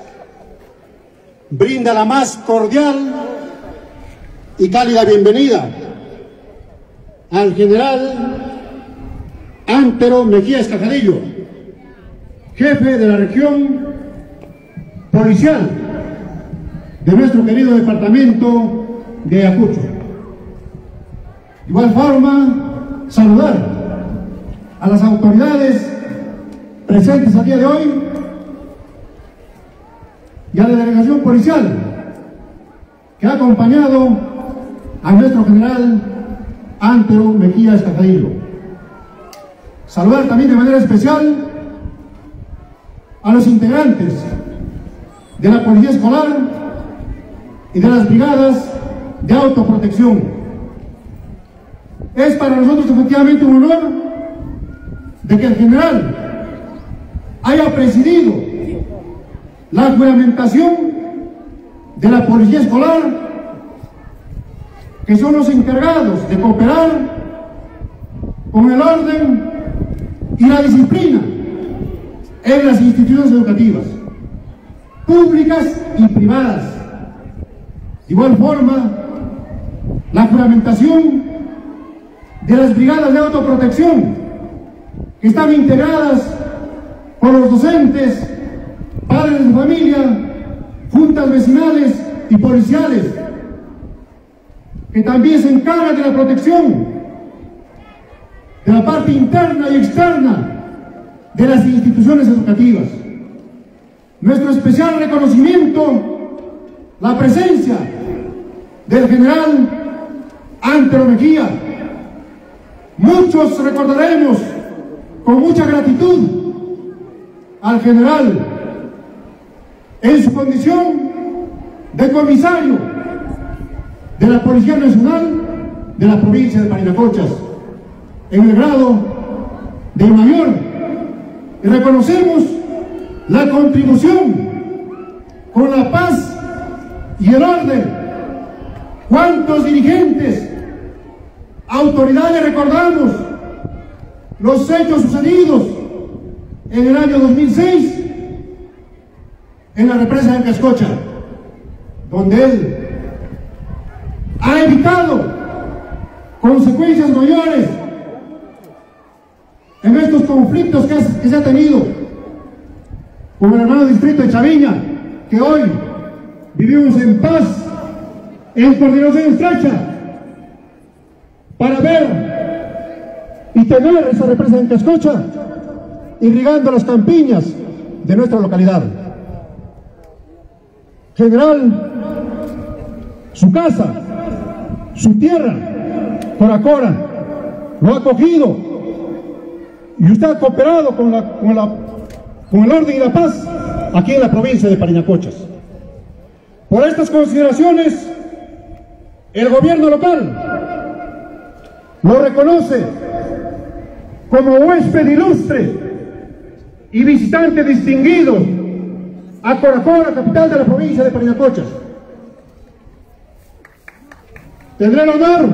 brinda la más cordial y cálida bienvenida al general Antero Mejías Cajadillo, jefe de la región policial de nuestro querido departamento de Ayacucho. De igual forma, saludar a las autoridades presentes al día de hoy y a la delegación policial que ha acompañado a nuestro general Antero Mejías Cajadillo. Saludar también de manera especial a los integrantes de la Policía Escolar y de las brigadas de autoprotección. Es para nosotros efectivamente un honor de que el general haya presidido la juramentación de la Policía Escolar, que son los encargados de cooperar con el orden y la disciplina en las instituciones educativas, públicas y privadas. De igual forma, la juramentación de las brigadas de autoprotección, que están integradas por los docentes, padres de familia, juntas vecinales y policiales, que también se encargan de la protección de la parte interna y externa de las instituciones educativas. Nuestro especial reconocimiento, la presencia del general Antero Mejía. Muchos recordaremos con mucha gratitud al general en su condición de comisario de la Policía Nacional de la provincia de Parinacochas, en el grado de mayor, y reconocemos la contribución con la paz y el orden. ¿Cuántos dirigentes, autoridades recordamos los hechos sucedidos en el año 2006 en la represa de Cascocha, donde él ha evitado consecuencias mayores en estos conflictos que se ha tenido con el hermano distrito de Chaviña, que hoy vivimos en paz, en coordinación estrecha, para ver y tener esa represa en Cascocha irrigando las campiñas de nuestra localidad. General, su casa, su tierra, Coracora, lo ha acogido y usted ha cooperado con el orden y la paz aquí en la provincia de Parinacochas. Por estas consideraciones, el gobierno local lo reconoce como huésped ilustre y visitante distinguido a Coracora, capital de la provincia de Parinacochas. Tendré el honor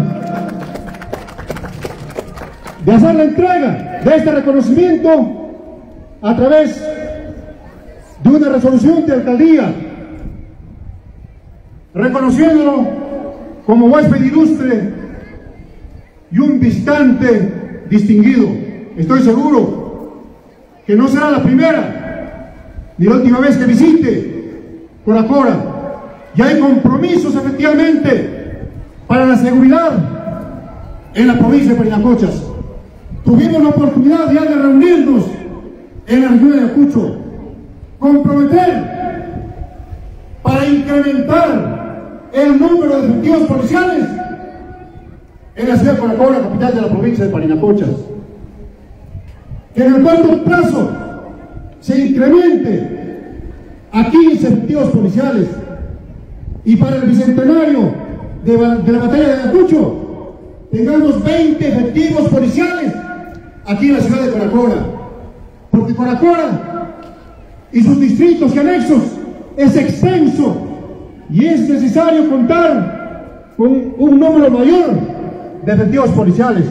de hacer la entrega de este reconocimiento a través de una resolución de alcaldía, reconociéndolo como huésped ilustre y un visitante distinguido. Estoy seguro que no será la primera ni la última vez que visite Coracora. Y hay compromisos efectivamente para la seguridad en la provincia de Parinacochas. Tuvimos la oportunidad ya de reunirnos en la región de Ayacucho, comprometer para incrementar el número de efectivos policiales en la ciudad de Coracora, capital de la provincia de Parinacochas. Que en el corto plazo se incremente a 15 efectivos policiales, y para el bicentenario de la batalla de Ayacucho tengamos 20 efectivos policiales aquí en la ciudad de Coracora, porque Coracora y sus distritos y anexos es extenso y es necesario contar con un número mayor de efectivos policiales.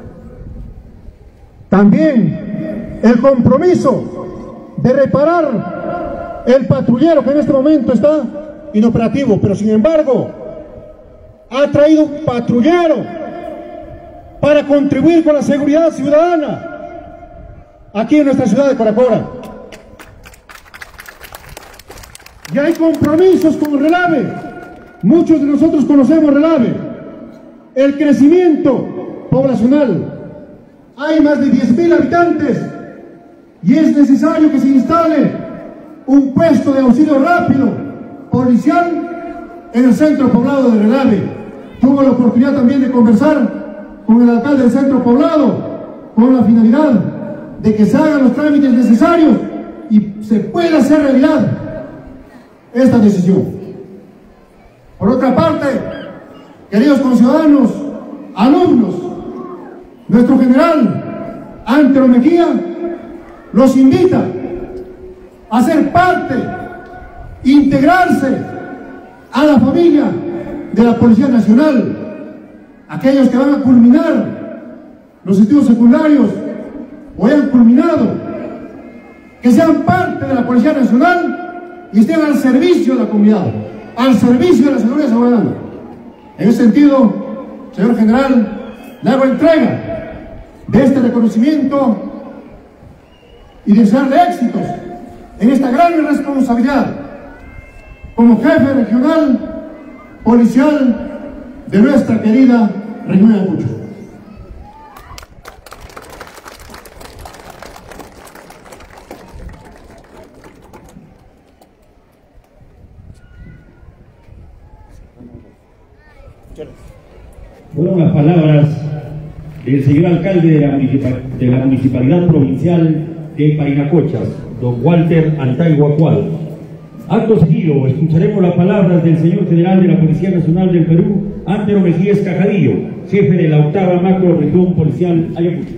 También el compromiso de reparar el patrullero que en este momento está inoperativo, pero sin embargo ha traído un patrullero para contribuir con la seguridad ciudadana aquí en nuestra ciudad de Coracora. Y hay compromisos con Relave. Muchos de nosotros conocemos Relave, el crecimiento poblacional. Hay más de 10.000 habitantes y es necesario que se instale un puesto de auxilio rápido policial en el centro poblado de Relave. Tuve la oportunidad también de conversar con el alcalde del centro poblado con la finalidad de que se hagan los trámites necesarios y se pueda hacer realidad esta decisión. Por otra parte, queridos conciudadanos, alumnos, nuestro general Antero Mejía los invita a ser parte, integrarse a la familia de la Policía Nacional. Aquellos que van a culminar los estudios secundarios o hayan culminado, que sean parte de la Policía Nacional y estén al servicio de la comunidad, al servicio de la seguridad ciudadana. En ese sentido, señor general, le hago entrega de este reconocimiento y desearle éxitos en esta gran responsabilidad como jefe regional policial de nuestra querida región de Ayacucho. Fueron las palabras del señor alcalde de la Municipalidad Provincial de Parinacochas, don Walter Antaigua Cuadros. Acto seguido, escucharemos las palabras del señor general de la Policía Nacional del Perú, Antero Mejías Cajadillo, jefe de la 8ª Macrorregión Policial Ayacucho.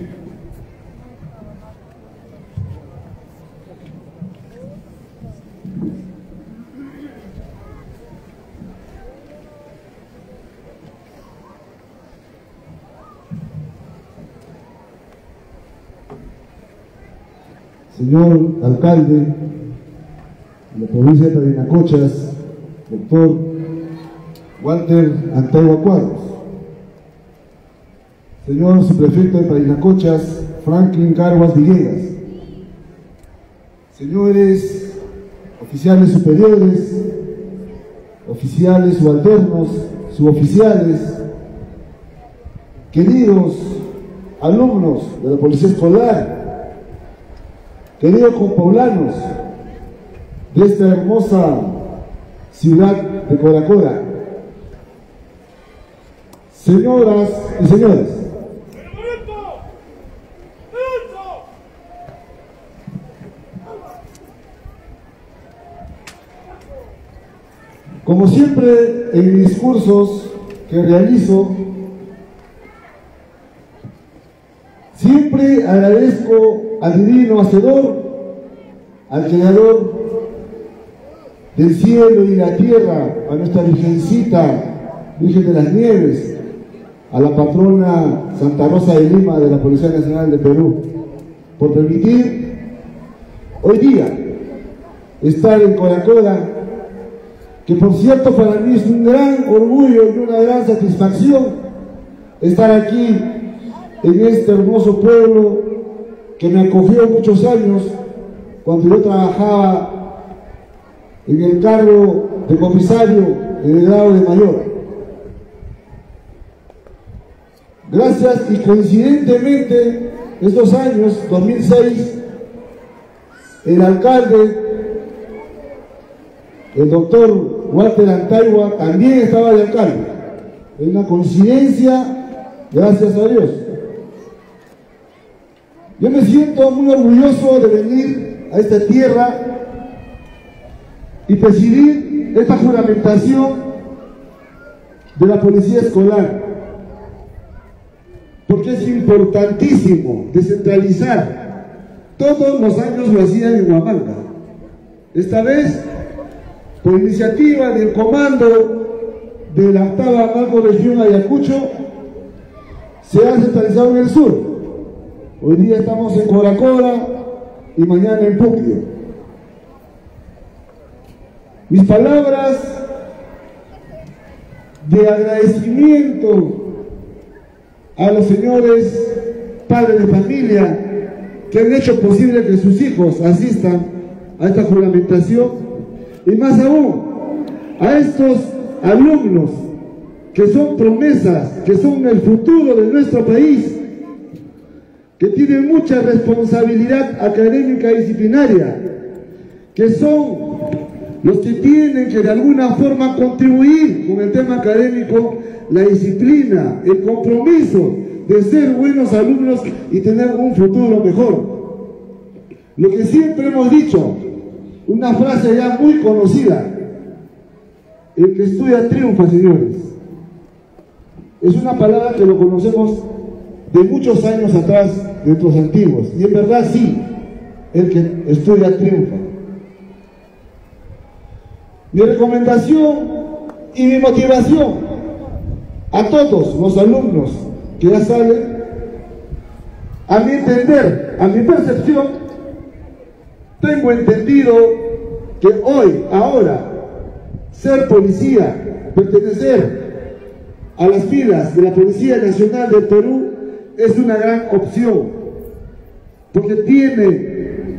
Señor alcalde de la provincia de Parinacochas, doctor Walter Antaigua Cuadros, señor subprefecto de Parinacochas, Franklin Carguas Villegas, señores oficiales superiores, oficiales subalternos, suboficiales, queridos alumnos de la Policía Escolar, queridos compoblanos de esta hermosa ciudad de Coracora, señoras y señores, como siempre en mis discursos que realizo, siempre agradezco al Divino Hacedor, al Creador del cielo y la tierra, a nuestra Virgencita, Virgen de las Nieves, a la patrona Santa Rosa de Lima de la Policía Nacional de Perú, por permitir hoy día estar en Coracora que por cierto para mí es un gran orgullo y una gran satisfacción estar aquí en este hermoso pueblo que me acogió muchos años cuando yo trabajaba en el cargo de comisario en el grado de mayor. Gracias, y coincidentemente estos años, 2006, el alcalde, el doctor Walter Antaigua, también estaba de alcalde. Es una coincidencia, gracias a Dios. Yo me siento muy orgulloso de venir a esta tierra y presidir esta juramentación de la policía escolar, porque es importantísimo descentralizar. Todos los años lo hacían en Huamanga. Esta vez, por iniciativa del comando de la 8ª Macrorregión Ayacucho, se ha centralizado en el sur. Hoy día estamos en Coracora y mañana en Puquio. Mis palabras de agradecimiento a los señores padres de familia que han hecho posible que sus hijos asistan a esta juramentación, y más aún a estos alumnos que son promesas, que son el futuro de nuestro país, que tienen mucha responsabilidad académica y disciplinaria, que son los que tienen que de alguna forma contribuir con el tema académico, la disciplina, el compromiso de ser buenos alumnos y tener un futuro mejor. Lo que siempre hemos dicho, una frase ya muy conocida: el que estudia triunfa, señores. Es una palabra que lo conocemos de muchos años atrás, de nuestros antiguos, y en verdad sí, el que estudia triunfa. Mi recomendación y mi motivación a todos los alumnos que ya salen, a mi entender, a mi percepción, tengo entendido que hoy, ahora, ser policía, pertenecer a las filas de la Policía Nacional del Perú es una gran opción, porque tiene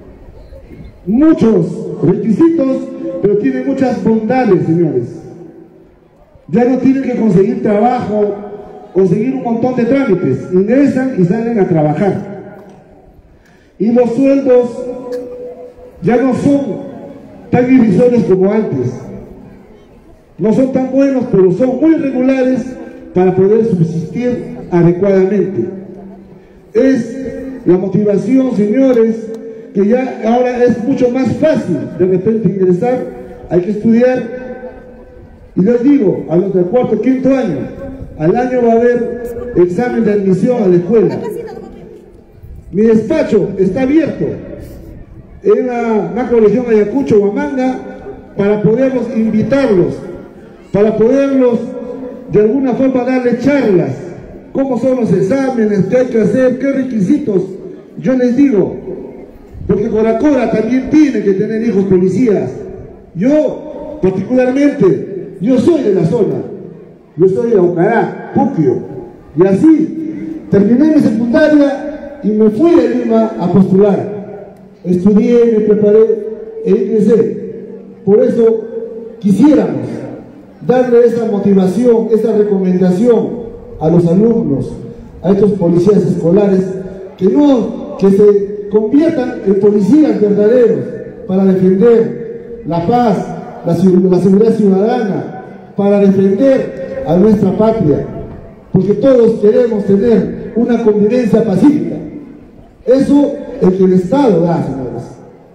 muchos requisitos, pero tiene muchas bondades, señores. Ya no tienen que conseguir trabajo o seguir un montón de trámites, ingresan y salen a trabajar. Y los sueldos ya no son tan irrisorios como antes. No son tan buenos, pero son muy regulares para poder subsistir adecuadamente. Es la motivación, señores, que ya ahora es mucho más fácil de repente ingresar. Hay que estudiar, y les digo, a los del 4º, 5º año, al año va a haber examen de admisión a la escuela. Mi despacho está abierto en la Macrorregión Ayacucho, Huamanga, para poderlos invitarlos, para poderlos de alguna forma darle charlas, cómo son los exámenes, qué hay que hacer, qué requisitos. Yo les digo, porque Coracora también tiene que tener hijos policías. Yo, particularmente, yo soy de la zona, yo soy de Ocará, Puquio, y así terminé mi secundaria y me fui a Lima a postular. Estudié, me preparé e ingresé. Por eso quisiéramos darle esa motivación, esa recomendación a los alumnos, a estos policías escolares, que se conviertan en policías verdaderos para defender la paz, la seguridad ciudadana, para defender a nuestra patria, porque todos queremos tener una convivencia pacífica. Eso es que el Estado da, señores.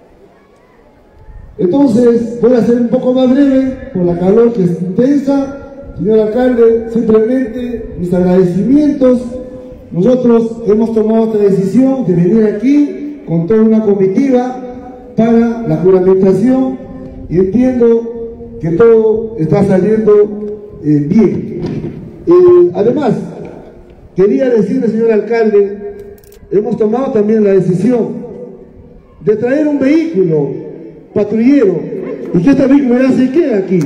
Entonces, voy a ser un poco más breve por la calor que es intensa. Señor alcalde, simplemente mis agradecimientos. Nosotros hemos tomado esta decisión de venir aquí con toda una comitiva para la juramentación y entiendo que todo está saliendo bien. Además, quería decirle, señor alcalde, hemos tomado también la decisión de traer un vehículo patrullero y que esta víctima se quede aquí.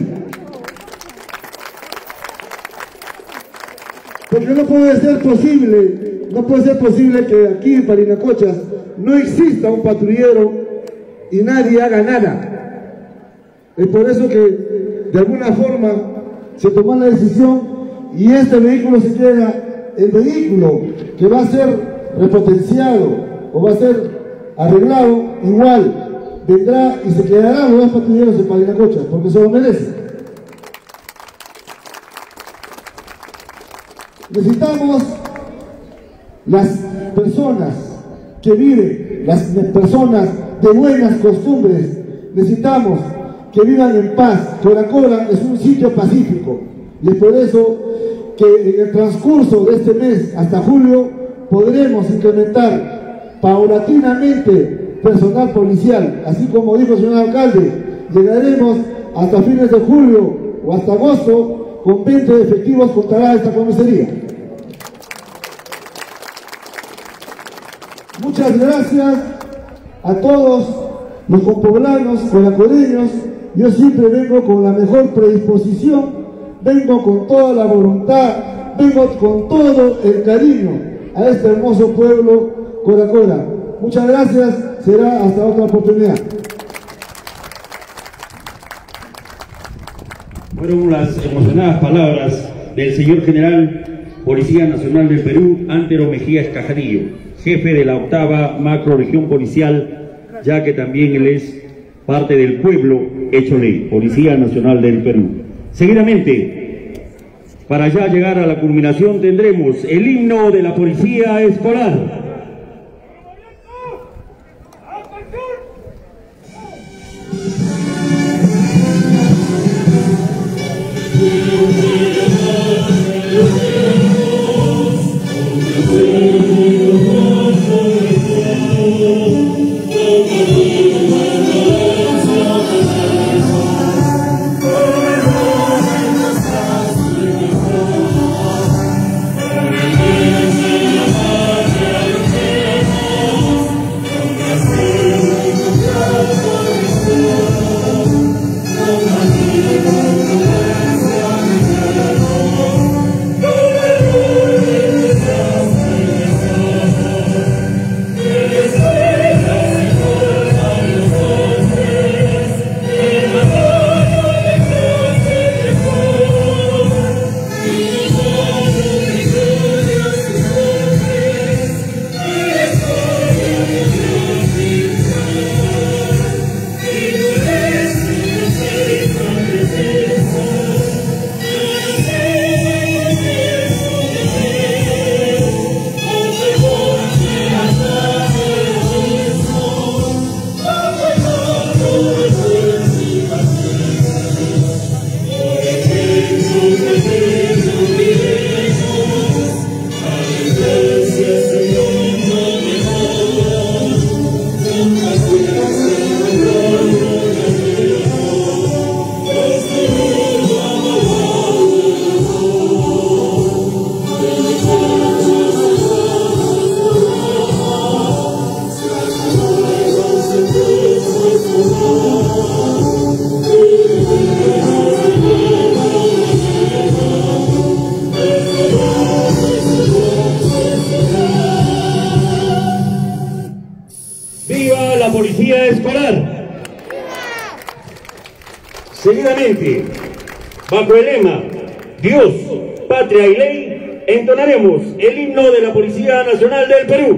Porque no puede ser posible que aquí en Parinacochas no exista un patrullero y nadie haga nada. Es por eso que de alguna forma se tomó la decisión y este vehículo se queda, el vehículo que va a ser repotenciado o va a ser arreglado, igual vendrá y se quedarán los dos patrulleros de Parinacochas porque se lo merecen. Necesitamos las personas que viven, las personas de buenas costumbres, necesitamos que vivan en paz. Coracora es un sitio pacífico y es por eso que en el transcurso de este mes hasta julio podremos incrementar paulatinamente personal policial, así como dijo el señor alcalde, llegaremos hasta fines de julio o hasta agosto con 20 efectivos contará esta comisaría. Muchas gracias a todos los compoblanos, colacoreños. Yo siempre vengo con la mejor predisposición, vengo con toda la voluntad, vengo con todo el cariño a este hermoso pueblo Coracora. Muchas gracias, será hasta otra oportunidad. Fueron las emocionadas palabras del señor general Policía Nacional del Perú, Antero Mejías Cajadillo, jefe de la 8ª Macrorregión Policial, ya que también él es parte del pueblo hecho ley, Policía Nacional del Perú. Seguidamente, para ya llegar a la culminación, tendremos el himno de la Policía Escolar. Policía Escolar. Seguidamente, bajo el lema Dios, Patria y Ley, entonaremos el himno de la Policía Nacional del Perú.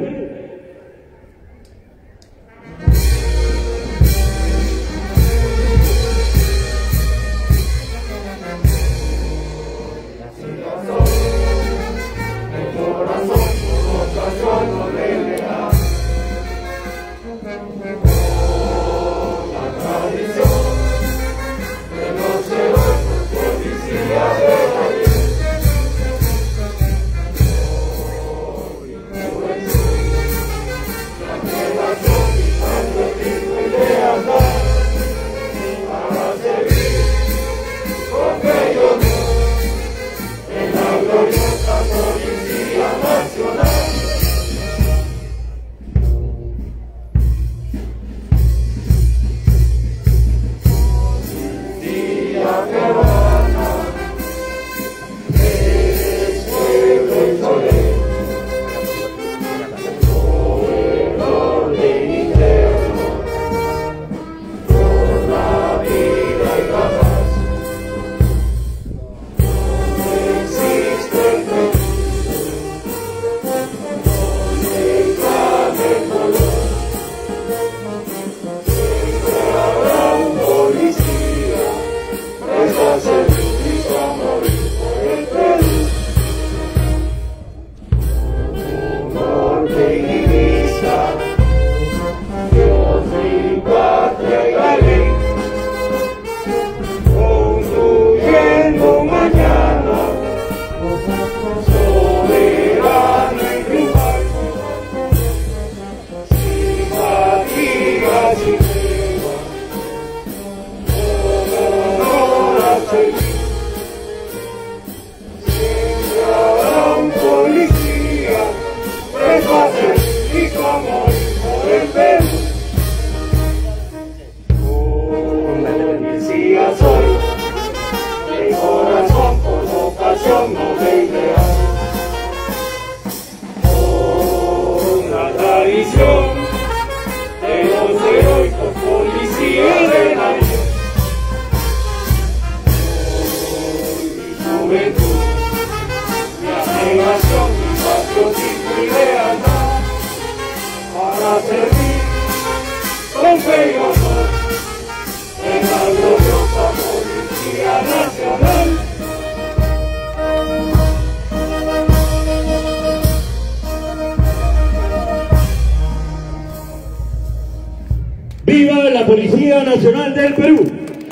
la Policía Nacional del Perú.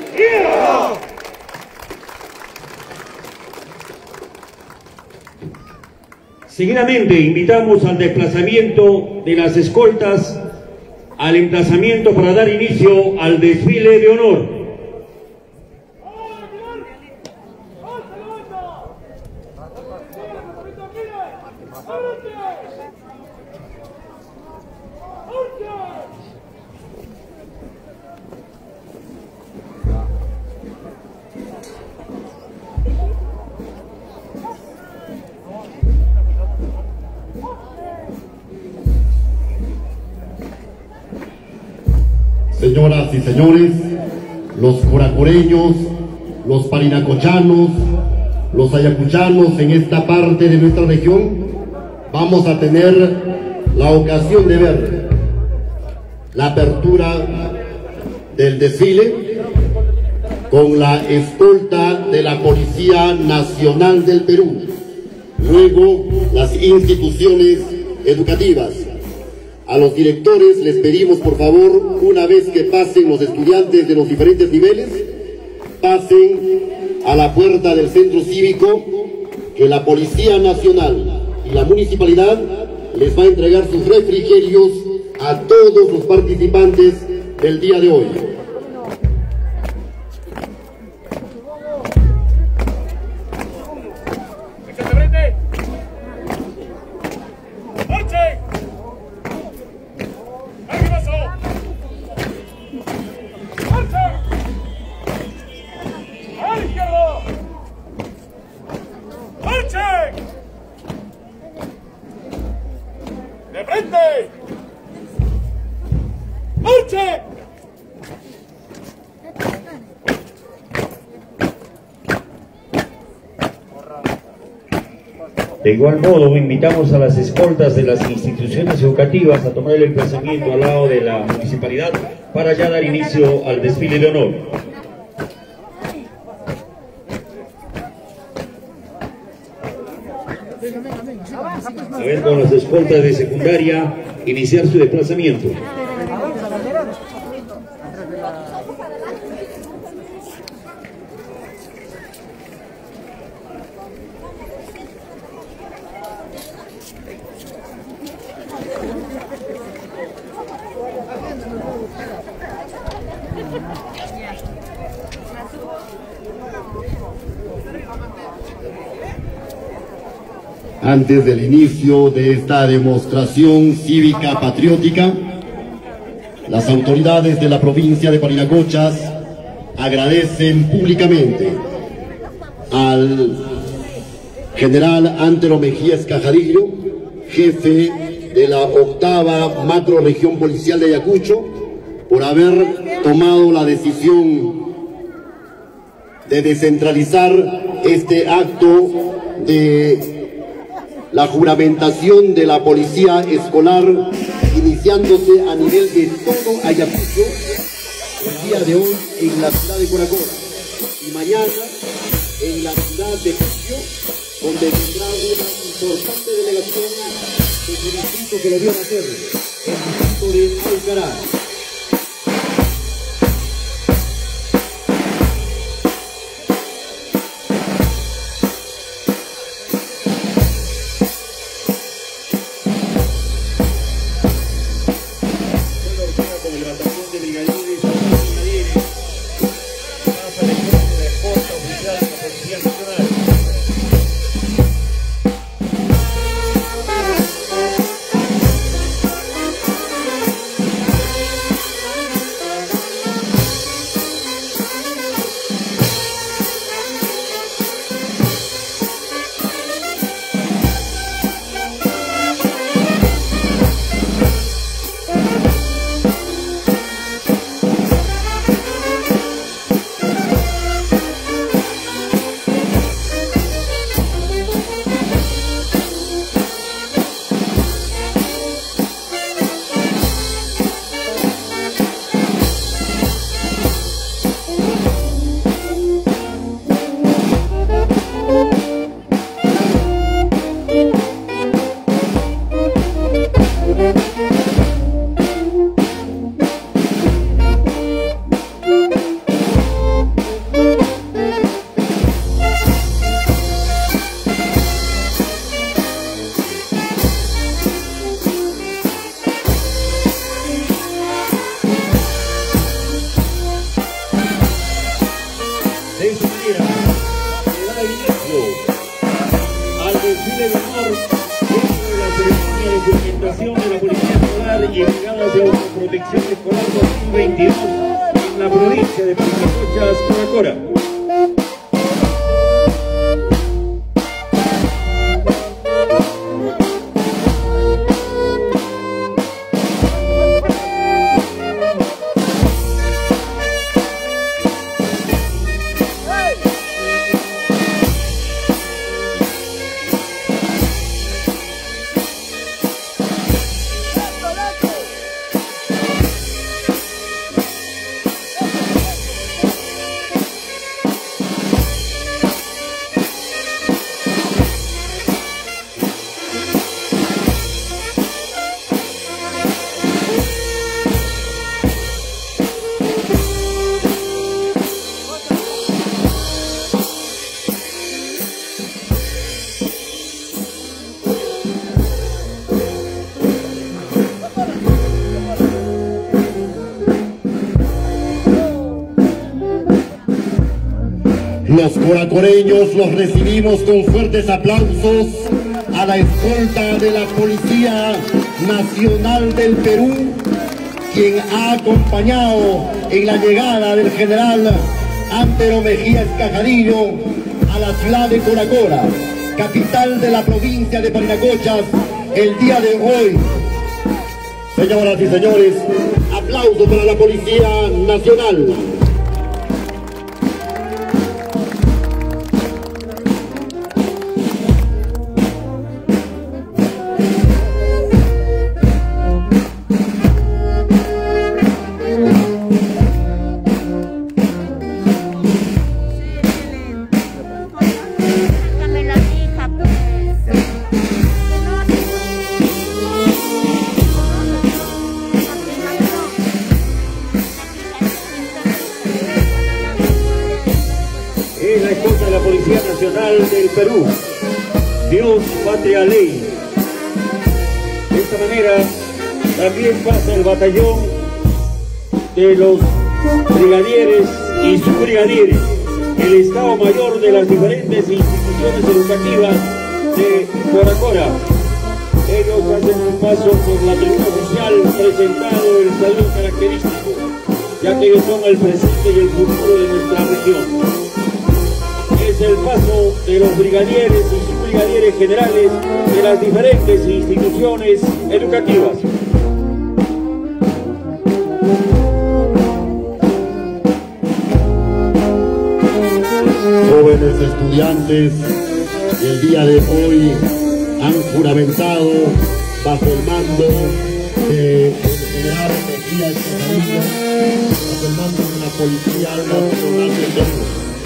Seguidamente invitamos al desplazamiento de las escoltas al emplazamiento para dar inicio al desfile de honor. Señoras y señores, los coracoreños, los parinacochanos, los ayacuchanos en esta parte de nuestra región, vamos a tener la ocasión de ver la apertura del desfile con la escolta de la Policía Nacional del Perú, luego las instituciones educativas. A los directores les pedimos, por favor, una vez que pasen los estudiantes de los diferentes niveles, pasen a la puerta del centro cívico, que la Policía Nacional y la Municipalidad les va a entregar sus refrigerios a todos los participantes del día de hoy. De igual modo, invitamos a las escoltas de las instituciones educativas a tomar el emplazamiento al lado de la municipalidad para ya dar inicio al desfile de honor. A ver, con las escoltas de secundaria, iniciar su desplazamiento. Antes del inicio de esta demostración cívica patriótica, las autoridades de la provincia de Parinacochas agradecen públicamente al general Antero Mejías Cajadillo, jefe de la 8ª Macrorregión Policial de Ayacucho, por haber tomado la decisión de descentralizar este acto de la juramentación de la policía escolar, iniciándose a nivel de todo Ayacucho el día de hoy en la ciudad de Coracora y mañana en la ciudad de Cusco, donde vendrá una importante delegación de su distrito que lo vio nacer, el distrito de Alcaraz. desfile de honor dentro de la ceremonia de juramentación de la Policía Escolar y Brigadas de Autoprotección Escolar 2022 en la provincia de Parinacochas, Coracora. Los coracoreños los recibimos con fuertes aplausos a la escolta de la Policía Nacional del Perú, quien ha acompañado en la llegada del general Antero Mejía Escajadillo a la ciudad de Coracora, capital de la provincia de Parinacochas, el día de hoy. Señoras y señores, aplauso para la Policía Nacional. Es la escolta de la Policía Nacional del Perú. Dios, patria, ley. De esta manera también pasa el batallón de los brigadieres y subbrigadieres, el Estado Mayor de las diferentes instituciones educativas de Coracora. Ellos hacen su paso por la tribuna oficial presentando el saludo característico, ya que ellos son el presente y el futuro de nuestra región. Es el paso de los brigadieres y subbrigadieres generales de las diferentes instituciones educativas. Jóvenes estudiantes, el día de hoy han juramentado bajo el mando del general Mejía Escajadillo, bajo el mando de la Policía Nacional del Perú.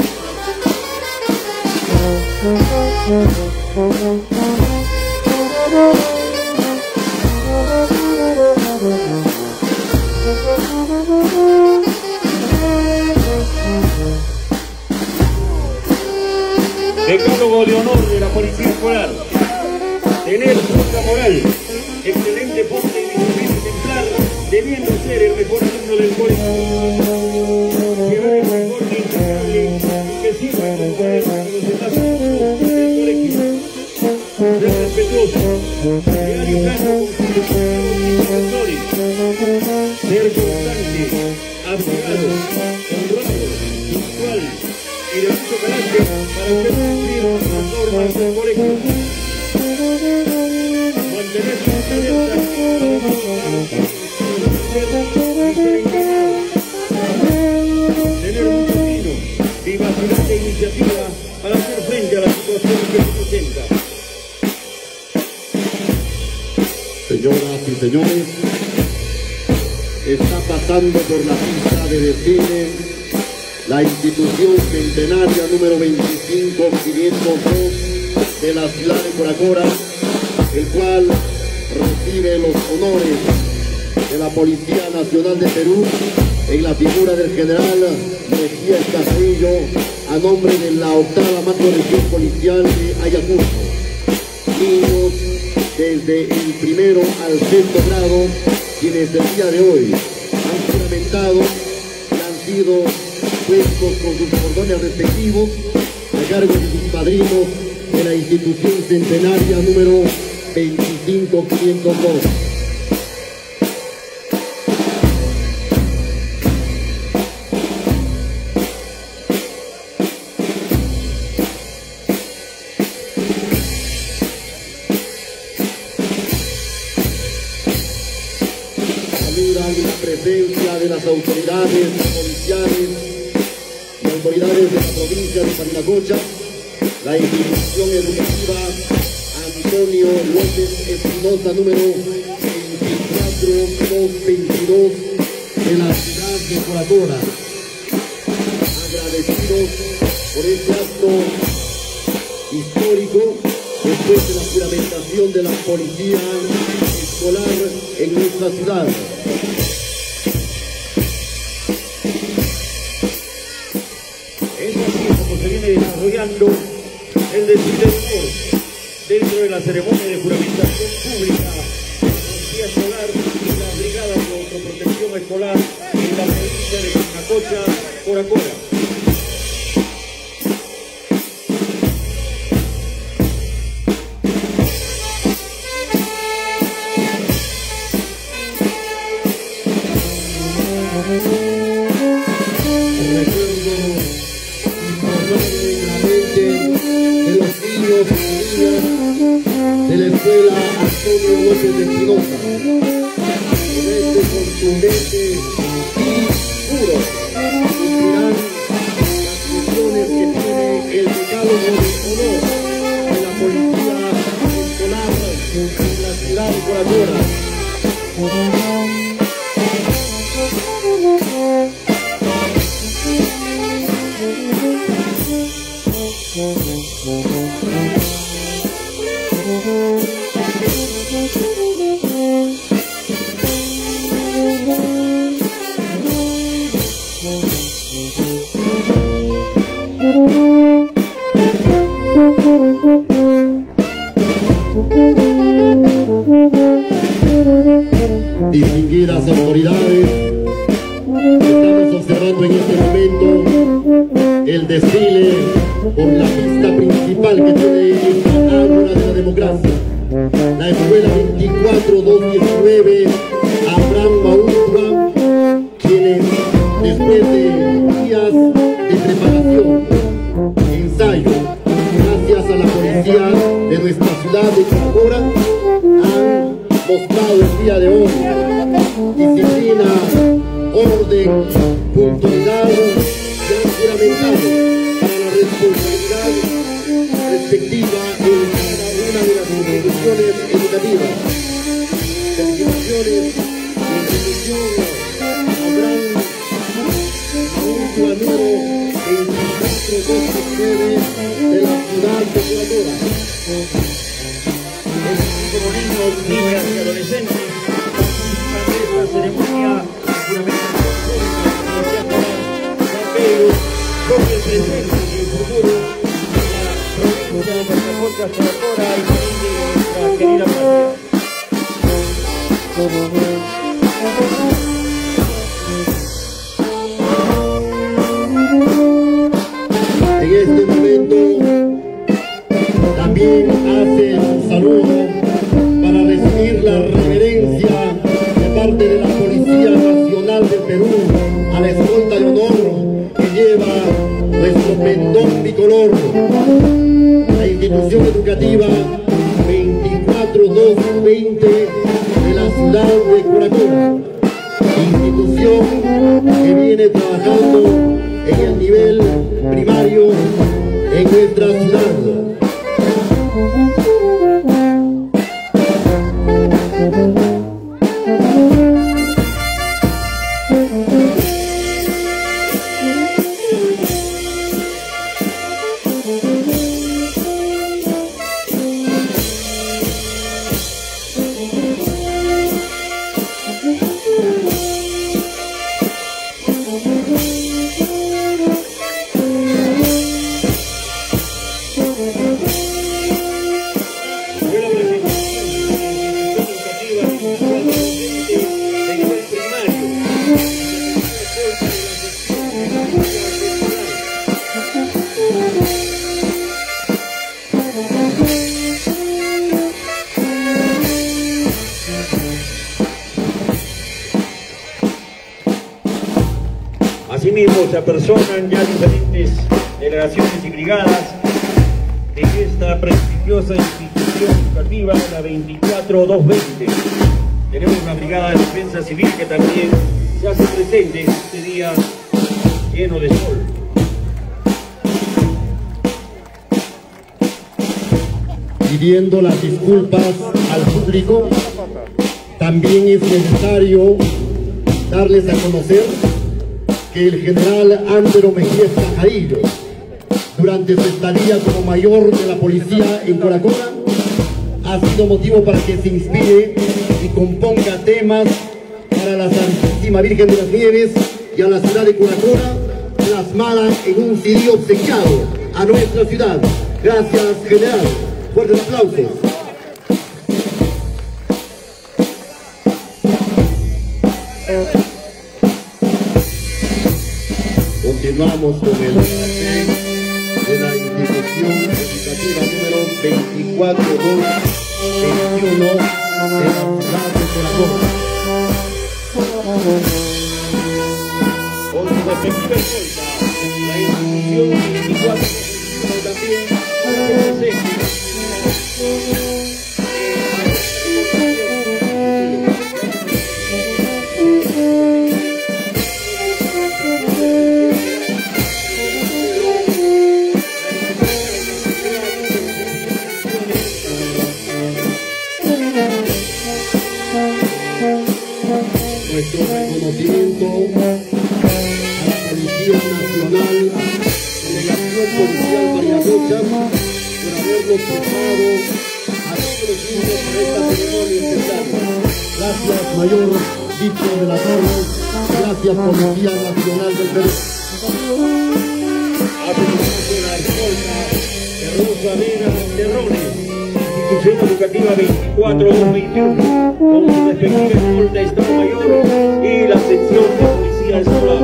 Decálogo de honor de la Policía Escolar: tener poca moral, excelente porte y disciplina ejemplar, debiendo ser el mejor alumno del colegio, llevar el mejor impecable y que sirva como modelo a los demás alumnos del colegio, ser respetuoso, llegar y plano con sus profesores, ser constante, abnegado, honrado, puntual y de mucho carácter para hacer cumplir las normas del colegio. Mantener su cabeza tener mucho tino, vivacidad e iniciativa para hacer frente a la situación que se presenta. Señoras y señores, está pasando por la pista de desfile la institución centenaria número 25502 de la ciudad de Coracora, el cual recibe los honores de la Policía Nacional de Perú en la figura del general Mejía Escajadillo a nombre de la 8ª Macrorregión Policial de Ayacucho. Niños desde el primero al 6º grado, quienes el día de hoy han juramentado y han sido puestos con sus cordones respectivos a cargo de sus padrinos de la institución centenaria número 25502. La presencia de las autoridades policiales y autoridades de la provincia de Parinacota, la institución educativa Antonio López Espinosa número 24222 de la ciudad de Coracora. Agradecidos por este acto histórico después de la juramentación de la policía escolar en nuestra ciudad. Se viene desarrollando el desfile de honor dentro de la ceremonia de juramentación pública de la policía escolar y las brigadas de autoprotección escolar en la provincia de Parinacota, Coracora. De la escuela Antonio López Espinosa, con este contundente y puro cumplirán las funciones que tiene el decálogo de honor de la policía escolar en la ciudad de Coracora. Distinguidas autoridades, estamos observando en este momento el desfile por la pista principal que tiene esta ágora de la democracia, la escuela 24219 Abraham Maútua, quienes después de días de preparación, ensayo, gracias a la policía de nuestra ciudad de Coracora, han mostrado el día de hoy disciplina, orden, puntualidad y han juramentado para la responsabilidad respectiva en cada una de las instituciones educativas. Felicitaciones, institución Abraham Maútua número 24219 de la ciudad de Coracora. Como niños, niñas y adolescentes, participan de esta ceremonia de juramentación pública de la policía escolar San Pedro, con el presente y el futuro de la provincia de Parinacota, Coracora y también de nuestra querida patria. En este momento también hace un saludo para recibir la reverencia de parte de la Policía Nacional del Perú a la escolta de honor que lleva nuestro pendón bicolor, la institución educativa 24220 de la ciudad de Coracora, institución que viene trabajando en el nivel primario en nuestra ciudad. Asimismo, se apersonan ya diferentes delegaciones y brigadas de esta prestigiosa institución educativa, la 24220. Tenemos una brigada de defensa civil que también se hace presente este día lleno de sol. Pidiendo las disculpas al público, también es necesario darles a conocer que el general Andero Mejías Cajadillo, durante su estadía como mayor de la policía en Coracora, ha sido motivo para que se inspire y componga temas para la Santísima Virgen de las Nieves y a la ciudad de Coracora, plasmada en un CD obsequiado a nuestra ciudad. Gracias, general. Fuertes aplausos. Continuamos con el homenaje de la institución educativa número 24221 de la ciudad de Coracora. Con su respectiva escolta, la institución 2421 también se presenta. Nuestro reconocimiento a la Policía Nacional, Delegación Policial María Rocha, por habernos prestado a todos los niños para esta ceremonia especial. Gracias, Mayor Víctor de la Torre. Gracias, Policía Nacional del Perú. Aplicamos la escolta de Rosa Vera Terrones, institución educativa 24221, con su respectiva escolta Estado Mayor y la sección de policía escolar.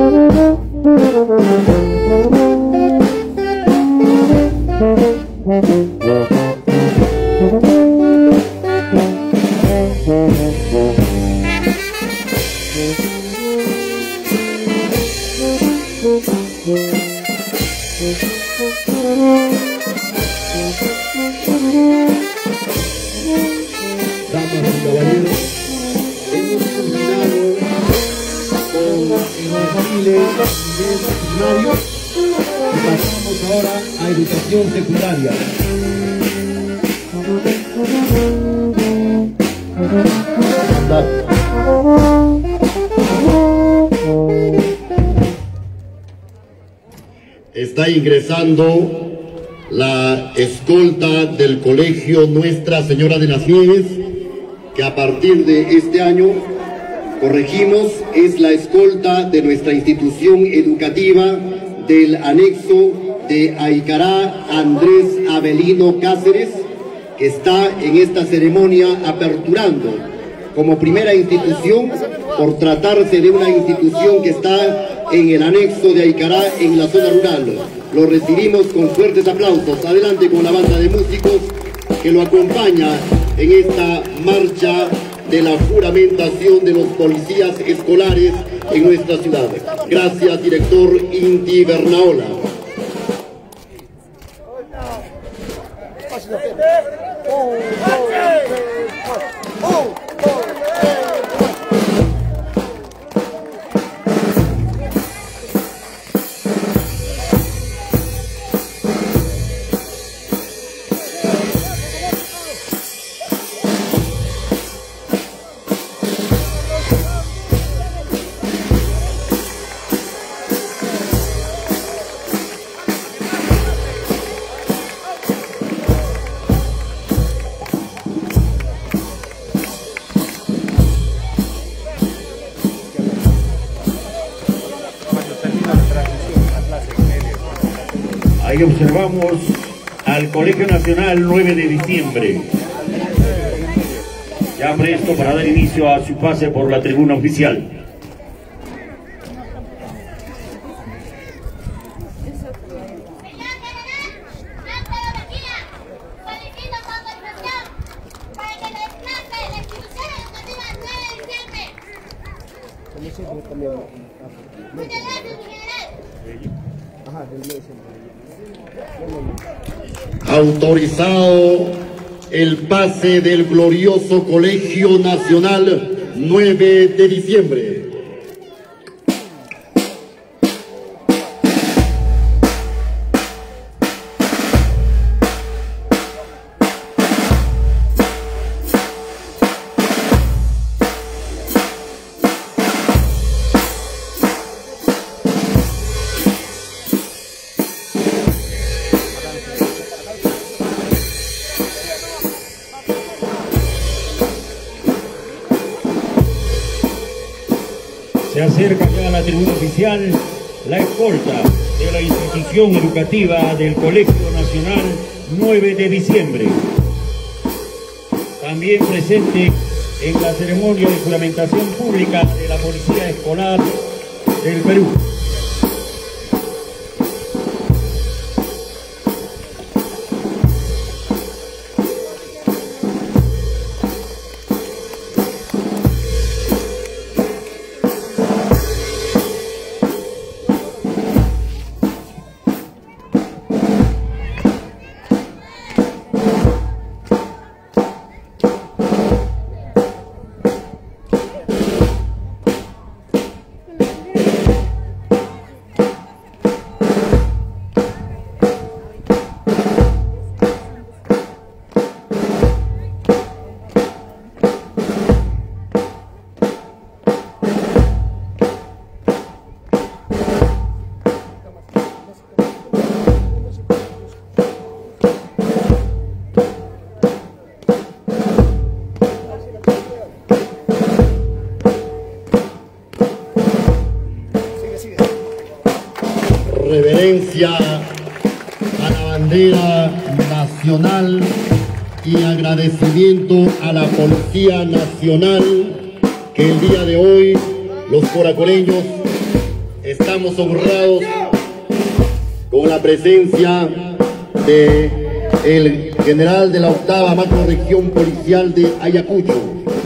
Damas y caballeros, hemos terminado con el desfile primario y pasamos ahora a educación secundaria. Está ingresando la escolta del colegio Nuestra Señora de las Nieves, que a partir de este año, corregimos, es la escolta de nuestra institución educativa del anexo de Aicará Andrés Avelino Cáceres, que está en esta ceremonia aperturando como primera institución, por tratarse de una institución que está en el anexo de Aicará, en la zona rural. Lo recibimos con fuertes aplausos. Adelante con la banda de músicos que lo acompaña en esta marcha de la juramentación de los policías escolares en nuestra ciudad. Gracias, director Inti Bernaola. Ahí observamos al Colegio Nacional 9 de diciembre, ya presto para dar inicio a su pase por la tribuna oficial. Muchas gracias, mi general. Autorizado el pase del glorioso Colegio Nacional 9 de diciembre. Se acerca ya a la tribuna oficial la escolta de la institución educativa del Colegio Nacional 9 de diciembre. También presente en la ceremonia de juramentación pública de la Policía Escolar del Perú. Reverencia a la bandera nacional y agradecimiento a la Policía Nacional que el día de hoy los coracoreños estamos honrados con la presencia de el general de la 8ª Macrorregión Policial de Ayacucho.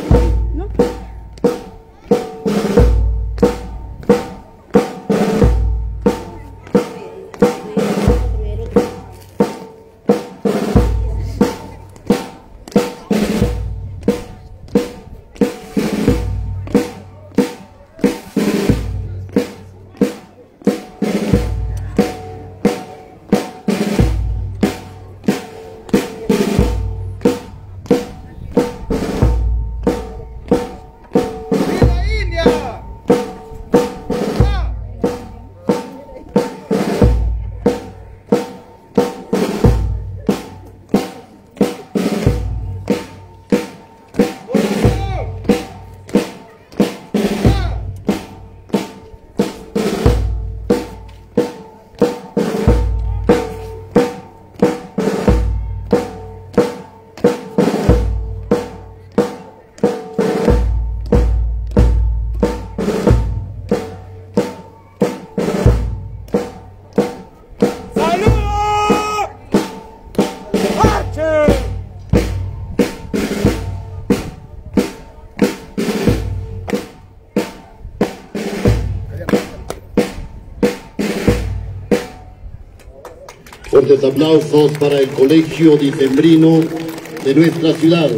Fuertes aplausos para el Colegio Dicembrino de nuestra ciudad.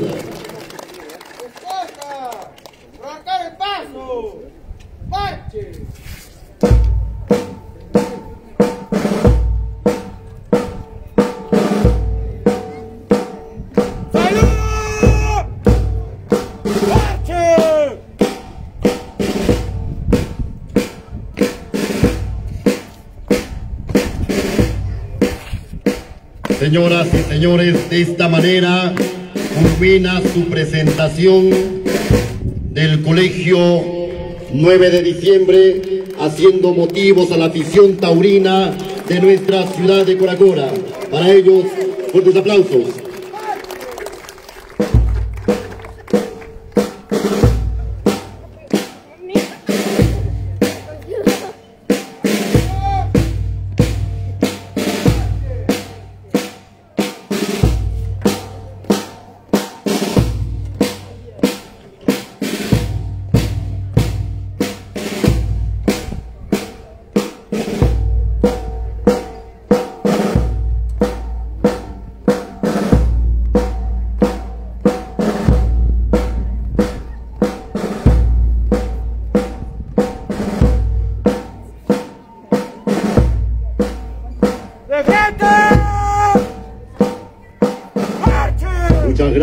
Señoras y señores, de esta manera culmina su presentación del Colegio 9 de diciembre, haciendo motivos a la afición taurina de nuestra ciudad de Coracora. Para ellos, fuertes aplausos.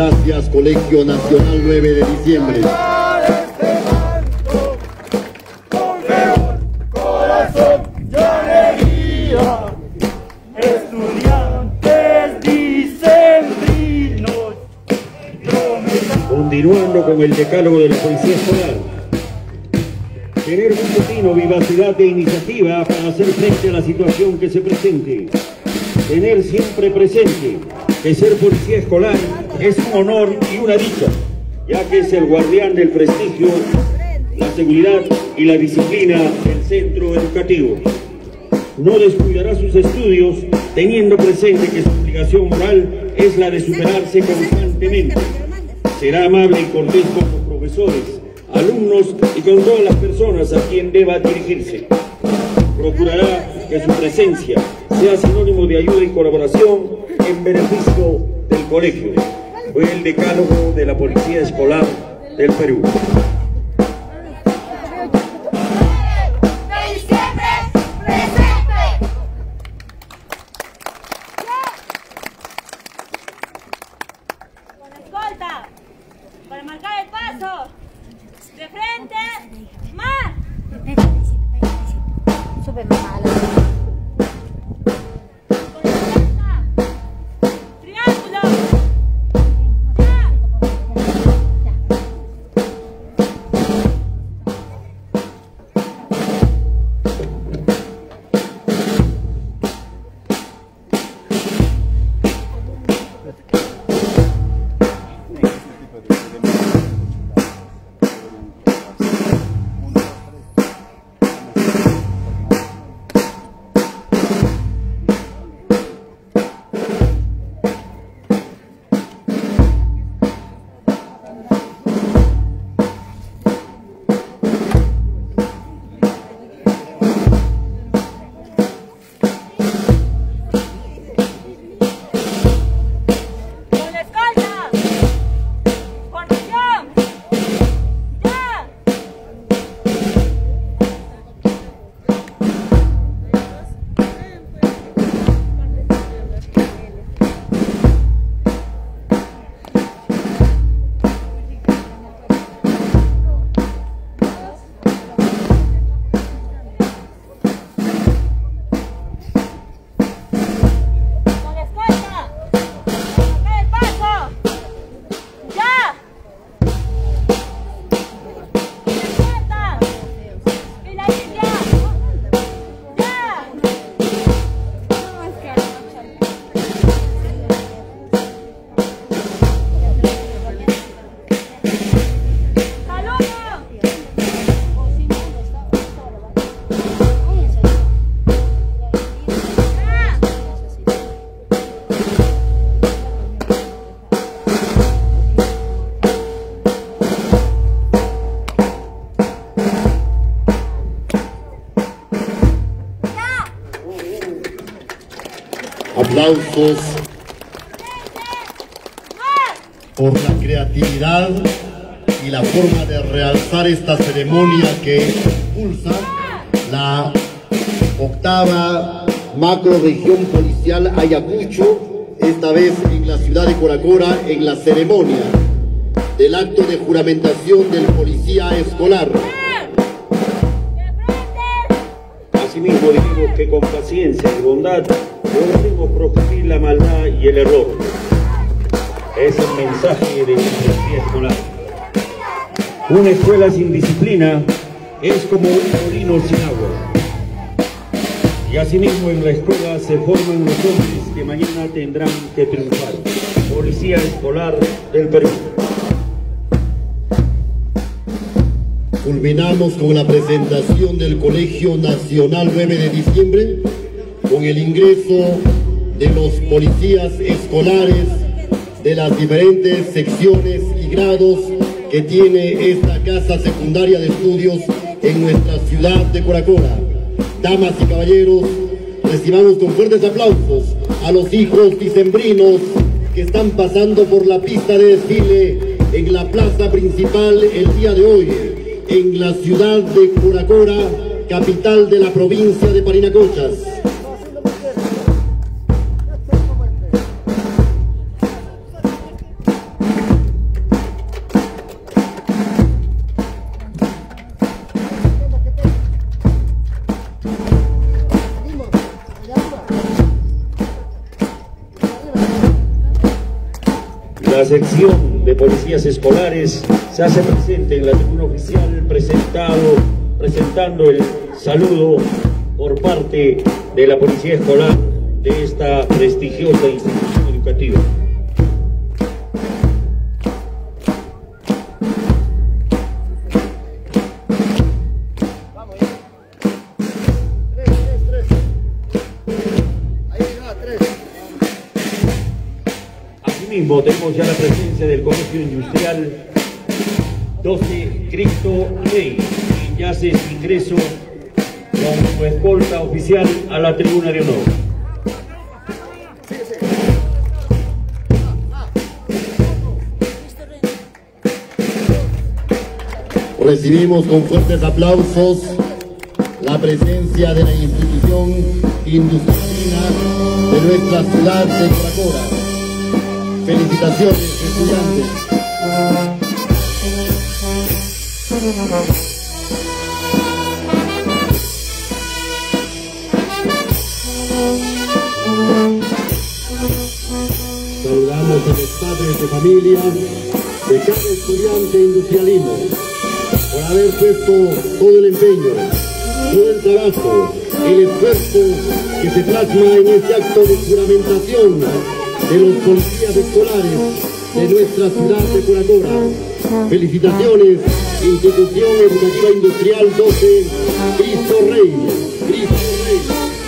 Gracias, Colegio Nacional 9 de Diciembre. Continuando con el decálogo de la Policía Escolar. Tener un continuo vivacidad e iniciativa para hacer frente a la situación que se presente. Tener siempre presente que ser policía escolar es un honor y una dicha, ya que es el guardián del prestigio, la seguridad y la disciplina del centro educativo. No descuidará sus estudios, teniendo presente que su obligación moral es la de superarse constantemente. Será amable y cortés con los profesores, alumnos y con todas las personas a quien deba dirigirse. Procurará que su presencia sea sinónimo de ayuda y colaboración en beneficio del colegio. Fue el decálogo de la Policía Escolar del Perú. Para marcar el paso, de frente, más. Sube más. Triángulo. Aplausos por la creatividad y la forma de realzar esta ceremonia que impulsa la 8ª macrorregión policial Ayacucho, esta vez en la ciudad de Coracora, en la ceremonia del acto de juramentación del policía escolar. Asimismo dijimos que con paciencia y bondad podemos proscribir la maldad y el error. Es el mensaje de la policía escolar. Una escuela sin disciplina es como un molino sin agua. Y asimismo en la escuela se forman los hombres que mañana tendrán que triunfar. Policía Escolar del Perú. Culminamos con la presentación del Colegio Nacional 9 de Diciembre, con el ingreso de los policías escolares de las diferentes secciones y grados que tiene esta casa secundaria de estudios en nuestra ciudad de Coracora. Damas y caballeros, recibamos con fuertes aplausos a los hijos dicembrinos que están pasando por la pista de desfile en la plaza principal el día de hoy, en la ciudad de Coracora, capital de la provincia de Parinacochas. sección de policías escolares se hace presente en la tribuna oficial presentando el saludo por parte de la policía escolar de esta prestigiosa institución educativa. Asimismo, tenemos ya la presencia del Colegio Industrial 12 Cristo Rey, quien ya hace su ingreso con su escolta oficial a la tribuna de honor. Recibimos con fuertes aplausos la presencia de la institución industrialina de nuestra ciudad de Coracora. Felicitaciones, estudiantes. Saludamos a los padres de familia de cada estudiante industrialino por haber puesto todo el empeño, todo el trabajo, el esfuerzo que se plasma en este acto de juramentación de los policías escolares de nuestra ciudad de Coracora. Felicitaciones, Institución Educativa Industrial 12, Cristo Rey, Cristo Rey.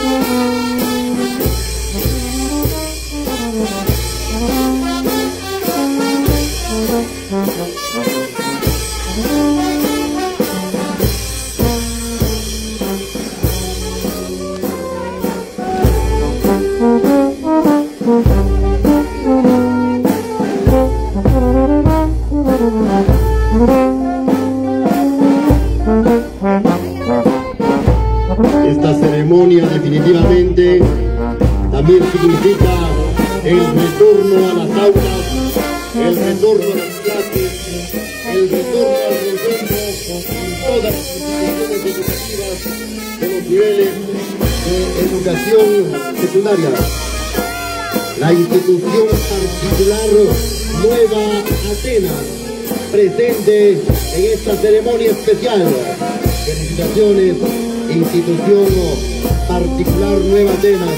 Esta ceremonia definitivamente también significa el retorno a las aulas, el retorno a las clases, el retorno al retorno en todas las instituciones educativas de los niveles de educación secundaria. La institución particular Nueva Atenas, presente en esta ceremonia especial. Felicitaciones, Institución Particular Nueva Atenas.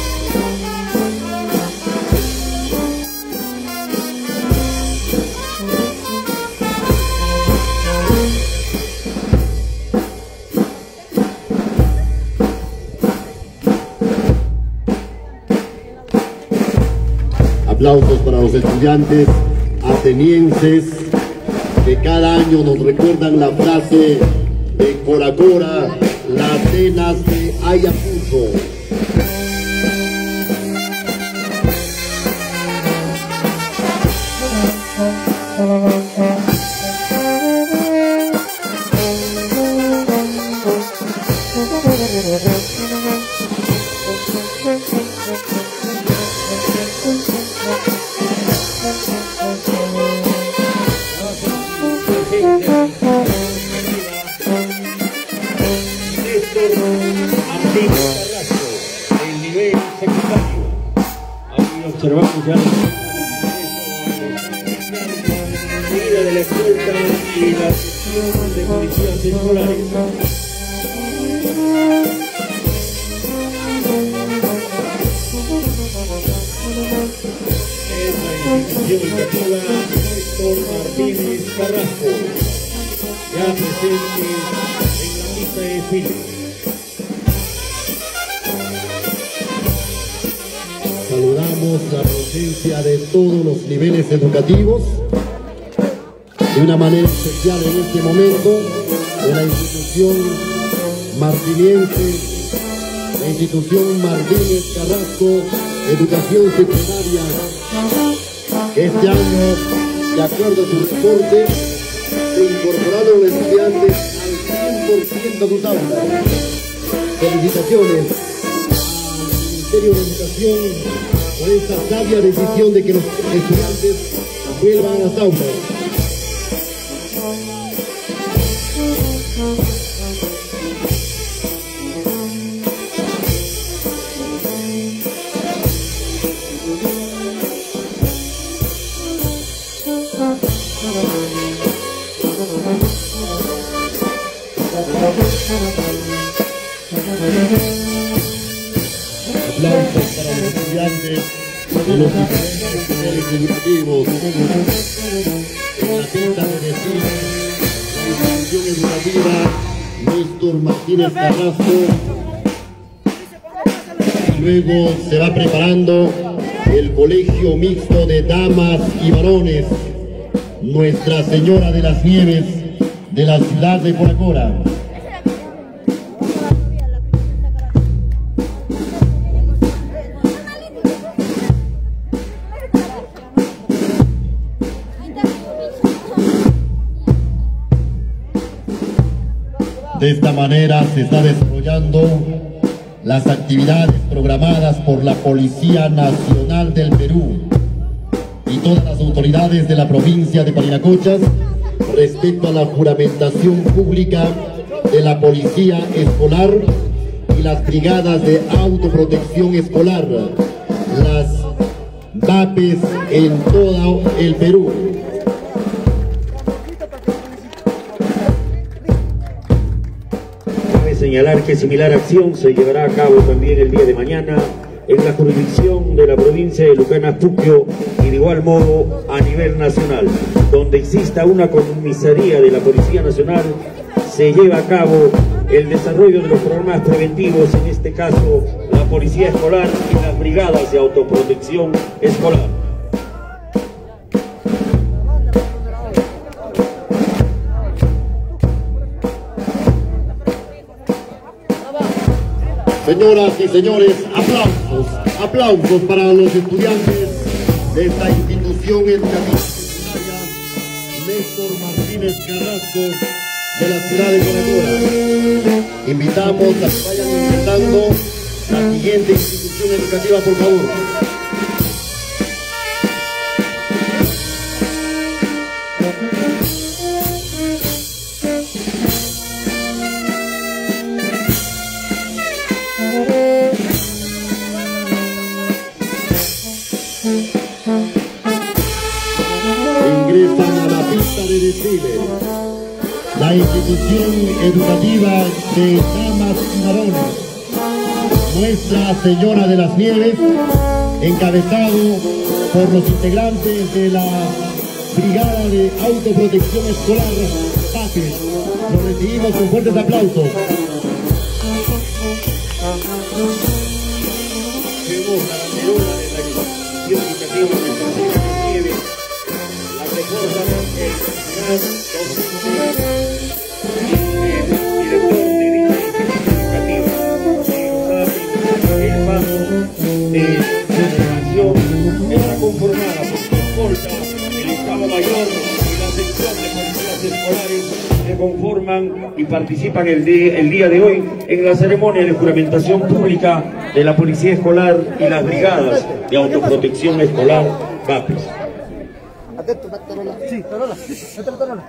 Aplausos para los estudiantes atenienses que cada año nos recuerdan la frase de Coracora, la Atenas de Ayacucho. El nivel secundario. Ahí observamos ya la medida de la escolta y la sección de policías escolares. Es la institución educativa Héctor Martínez Carrasco, ya presente en la pista de desfile. Saludamos la presencia de todos los niveles educativos, de una manera especial en este momento, de la institución martiniense, la institución Martínez Carrasco, Educación Secundaria, que este año, de acuerdo a su reporte, se incorporaron los estudiantes al 100% a sus aulas. Felicitaciones al Ministerio de Educación por esta sabia decisión de que los estudiantes vuelvan a las aulas. Aplausos para los estudiantes de los diferentes niveles educativos. En la pista de decir, la institución educativa Néstor Martínez Carrasco. Luego se va preparando el colegio mixto de damas y varones Nuestra Señora de las Nieves de la ciudad de Coracora. De esta manera se está desarrollando las actividades programadas por la Policía Nacional del Perú y todas las autoridades de la provincia de Parinacotchas respecto a la juramentación pública de la Policía Escolar y las brigadas de autoprotección escolar, las VAPES en todo el Perú. Señalar que similar acción se llevará a cabo también el día de mañana en la jurisdicción de la provincia de Lucana Puquio y de igual modo a nivel nacional, donde exista una comisaría de la Policía Nacional, se lleva a cabo el desarrollo de los programas preventivos, en este caso la Policía Escolar y las brigadas de autoprotección escolar. Señoras y señores, aplausos para los estudiantes de esta institución educativa secundaria Néstor Martínez Carrasco de la ciudad de Coracora. Invitamos a que vayan ingresando la siguiente institución educativa, por favor. Ingresan a la pista de desfile la institución educativa de damas y varones Nuestra Señora de las Nieves, encabezado por los integrantes de la Brigada de Autoprotección Escolar VAPES. Los recibimos con fuertes aplausos. Llegó la bandera de la institución educativa de Nuestra Señora de las Nieves, la recorda el director de dicha institución educativa, el paso de celebración está conformada por su escolta, el Estado Mayor y la sección de policías escolares que conforman y participan el día de hoy en la ceremonia de juramentación pública de la Policía Escolar y las brigadas de autoprotección escolar VAPES. Sí, Tarola. Tarola.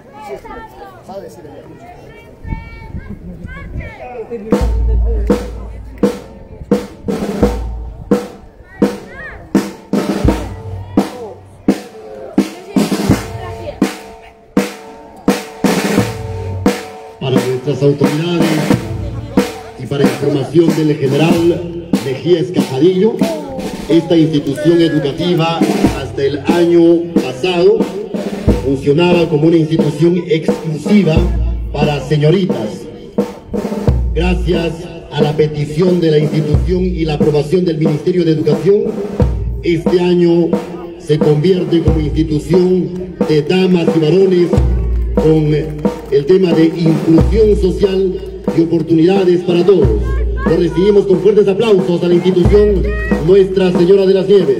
Para nuestras autoridades y para información del general Mejías Cajadillo, esta institución educativa hasta el año pasado funcionaba como una institución exclusiva para señoritas. Gracias a la petición de la institución y la aprobación del Ministerio de Educación, este año se convierte como institución de damas y varones con el tema de inclusión social y oportunidades para todos. Lo recibimos con fuertes aplausos a la institución Nuestra Señora de las Nieves.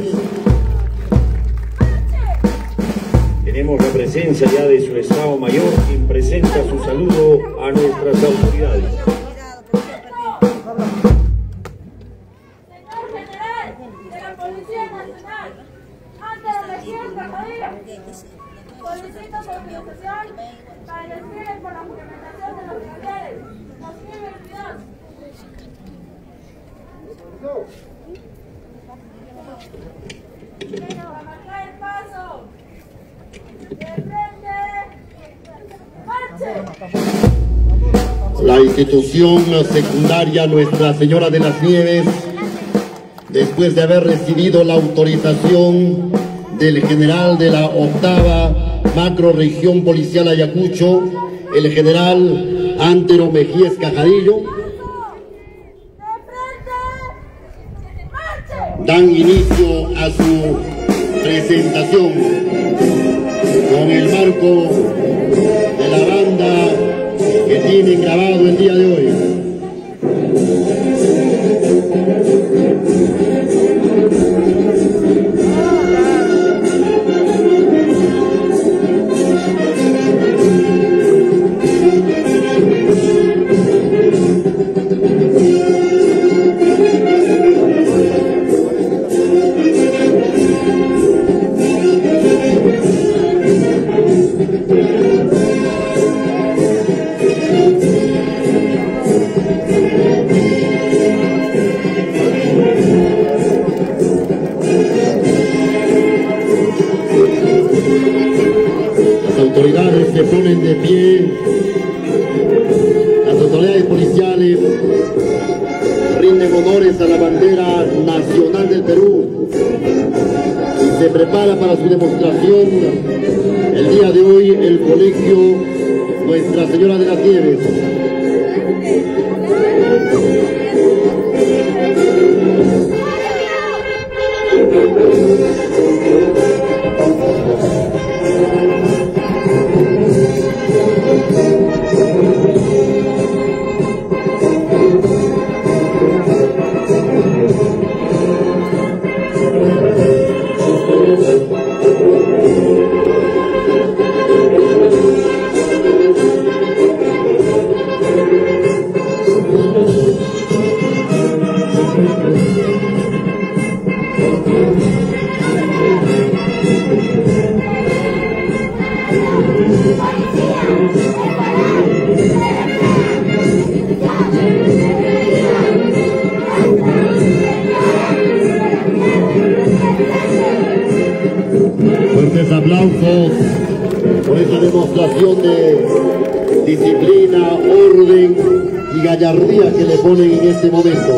Tenemos la presencia ya de su Estado Mayor, quien presenta su saludo a nuestras autoridades. Señor General de la Policía Nacional, ante la región Cajadillo, solicito su autorización para el desfile por la juramentación de los militares 2022. A marcar el paso de frente. La institución secundaria Nuestra Señora de las Nieves, después de haber recibido la autorización del general de la 8ª Macrorregión Policial Ayacucho, el general Antero Mejías Cajadillo, dan inicio a su presentación con el marco de la banda que tienen grabado el día de hoy. Se ponen de pie, las autoridades policiales rinden honores a la bandera nacional del Perú y se prepara para su demostración el día de hoy el colegio Nuestra Señora de las Nieves. Fuertes aplausos por esta demostración de disciplina, orden y gallardía que le ponen en este momento.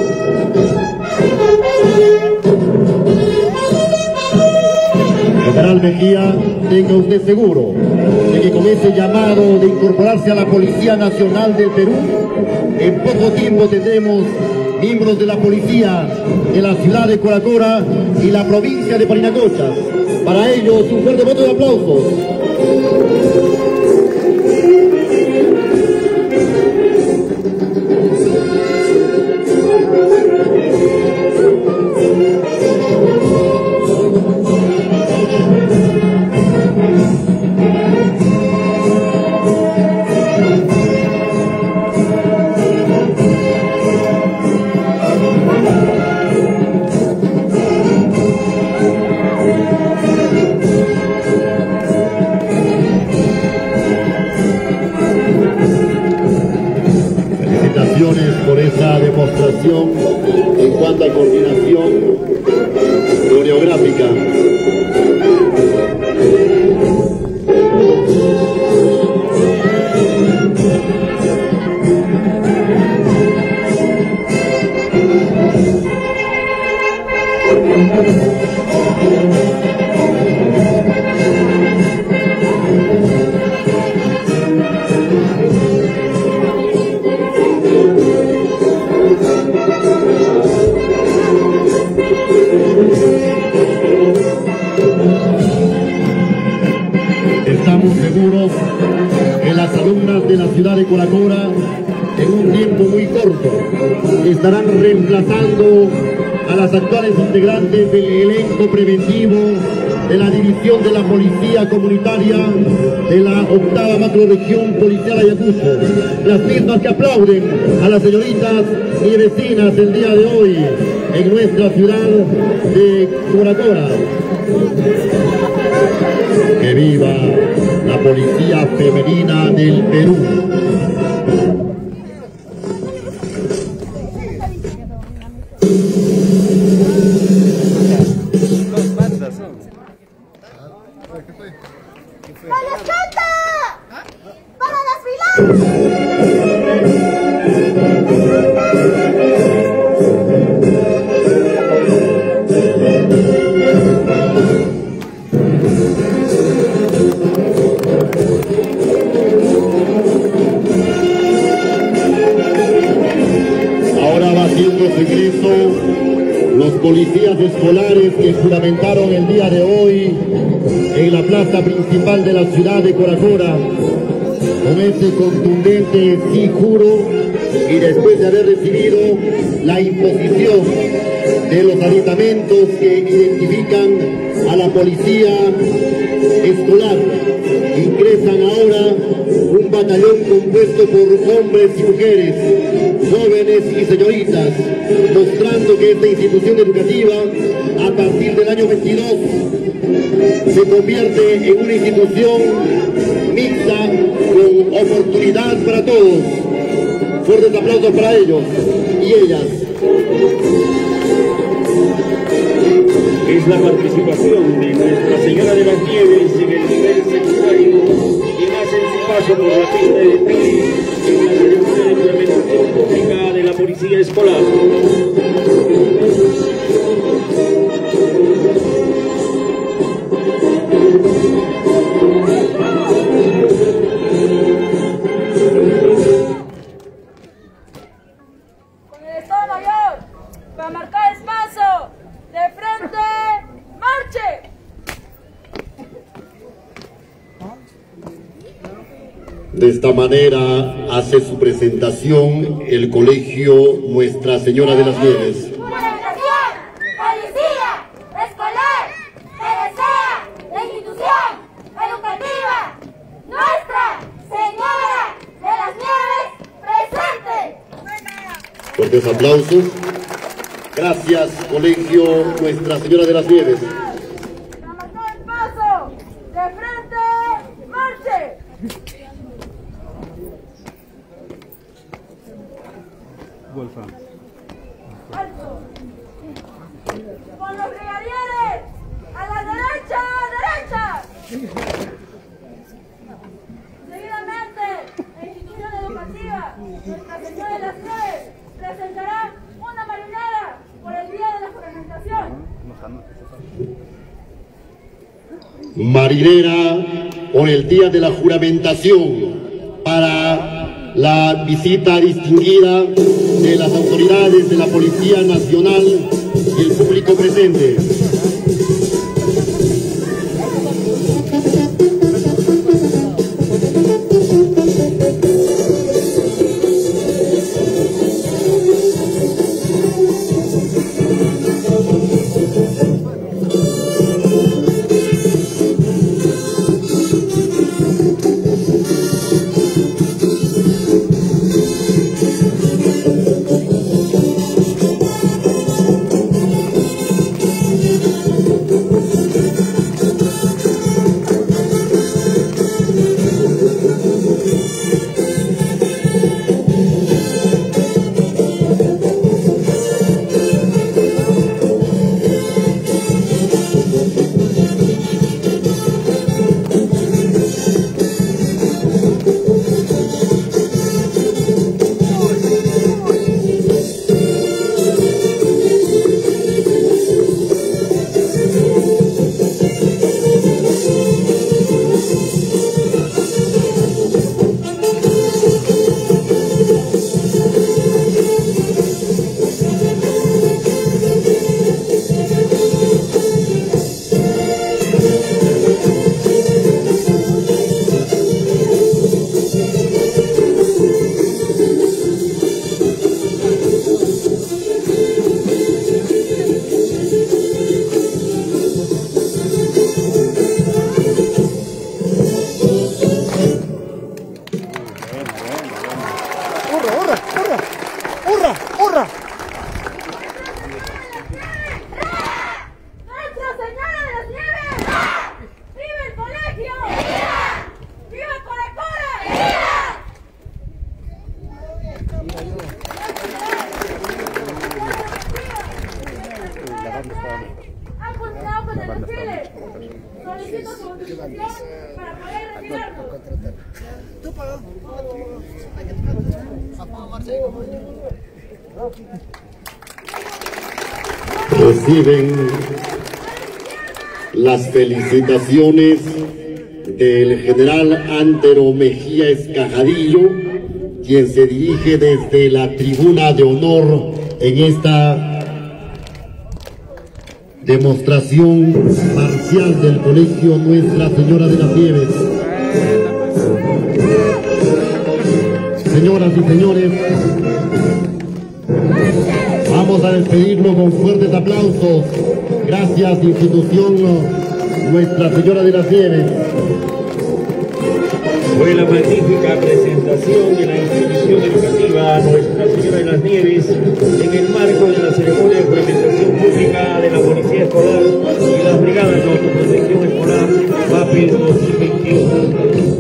General Mejía, tenga usted seguro de que con ese llamado de incorporarse a la Policía Nacional del Perú, en poco tiempo tendremos miembros de la policía de la ciudad de Coracora y la provincia de Parinacota. Para ellos, un fuerte voto de aplausos. Por esa demostración en cuanto a coordinación coreográfica. Estamos seguros que las alumnas de la ciudad de Coracora, en un tiempo muy corto, estarán reemplazando a las actuales integrantes del elenco preventivo de la División de la Policía Comunitaria de la 8ª Macrorregión Policial Ayacucho, las mismas que aplauden a las señoritas y vecinas el día de hoy en nuestra ciudad de Coracora. ¡Que viva la Policía Femenina del Perú! ¡Para Ahora va haciendo su ingreso los policías escolares que juramentaron el día de hoy en la plaza principal de la ciudad de Coracora con ese contundente sí juro, y después de haber recibido la imposición de los aditamentos que identifican a la policía escolar, ingresan ahora un batallón compuesto por hombres y mujeres, jóvenes y señoritas, mostrando que esta institución educativa a partir del año 22 se convierte en una institución mixta con oportunidad para todos. Fuertes aplausos para ellos y ellas. Es la participación de Nuestra Señora de las Nieves en el nivel secundario, quien hace su paso por la pista de desfile en la ceremonia de juramentación pública de la Policía Escolar. Con el Estado Mayor, para marcar espacio, de frente, marche. De esta manera hace su presentación el colegio Nuestra Señora de las Nieves. Juramentación, policía, escolar, que desea la institución educativa Nuestra Señora de las Nieves presente. Fuertes aplausos. Gracias, colegio Nuestra Señora de las Nieves. Para marcar el paso, de frente, marche. Alto. Con los brigadieres, a la derecha, derecha. Seguidamente, la institución educativa Nuestra Señora de las Nieves presentará una marinera por el día de la juramentación. Marinera por el día de la juramentación para la visita distinguida de las autoridades de la Policía Nacional y el público presente. Reciben las felicitaciones del general Antero Mejía Escajadillo, quien se dirige desde la tribuna de honor en esta demostración marcial del Colegio Nuestra Señora de las Nieves. Señoras y señores, vamos a despedirlo con fuertes aplausos. Gracias, institución Nuestra Señora de las Nieves. Fue la magnífica presentación de la institución educativa Nuestra Señora de las Nieves en el marco de la ceremonia de presentación pública de la Policía Escolar y las Brigadas de Autoprotección Escolar VAPES 2021.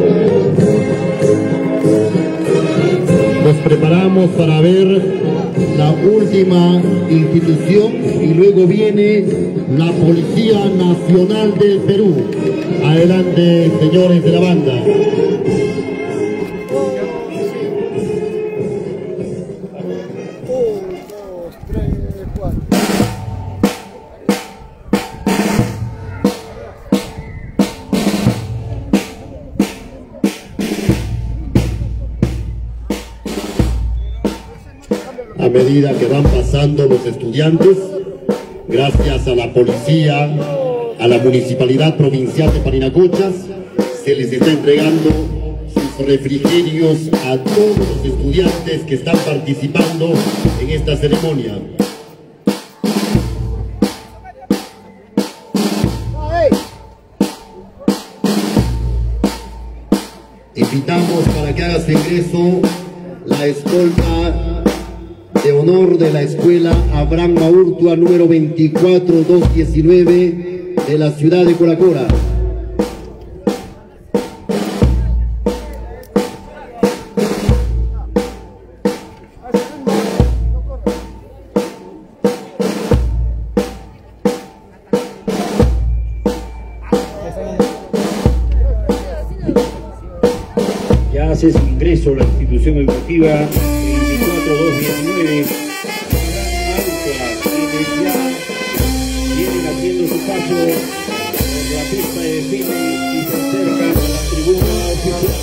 Nos preparamos para ver la última institución y luego viene la Policía Nacional del Perú. Adelante, señores de la banda. A medida que van pasando los estudiantes, gracias a la policía, a la Municipalidad Provincial de Parinacochas, se les está entregando sus refrigerios a todos los estudiantes que están participando en esta ceremonia. Invitamos para que haga su ingreso la escolta de honor de la escuela Abraham Maurtua número 24219 de la ciudad de Coracora. Ya hace su ingreso a la institución educativa 24219, quienes ya vienen haciendo su paso por la pista de desfile y se acercan a la tribuna oficial.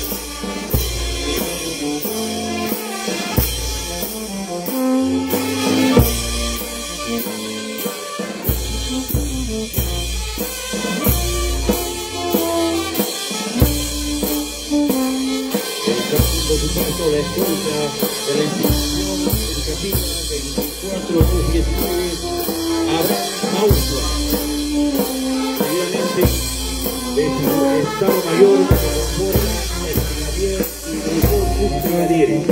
Por supuesto, la escolta de la institución educativa 24219 Abraham Maurtua, seguidamente de su Estado Mayor que conforma el brigadier y los dos subbrigadieres.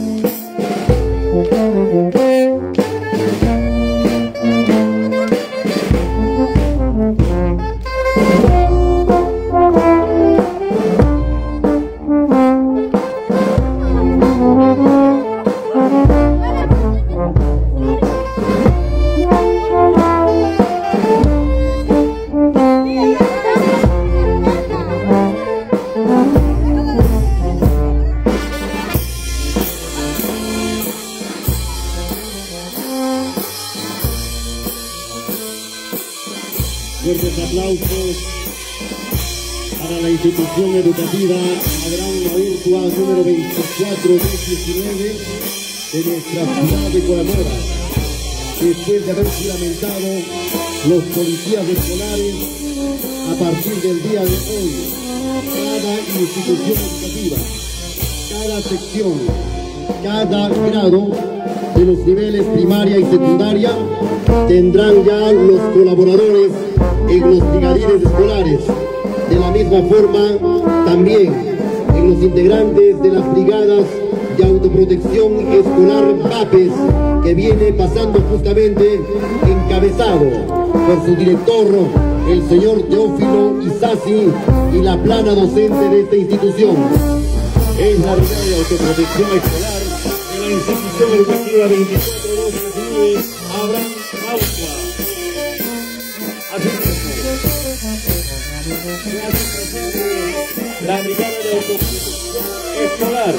Fuertes aplausos para la institución educativa Abraham Maurtua número 24219 de nuestra ciudad de Coracora. Después de haber juramentado los policías escolares, a partir del día de hoy, cada institución educativa, cada sección, cada grado de los niveles primaria y secundaria tendrán ya los colaboradores en los brigadieres escolares. De la misma forma, también en los integrantes de las brigadas de autoprotección escolar VAPES, que viene pasando justamente encabezado por su director, el señor Teófilo Isasi, y la plana docente de esta institución. Es la brigada de autoprotección escolar de la institución educativa 24219 Abraham Maurtua. Así mismo. La brigada de autoprotección escolar.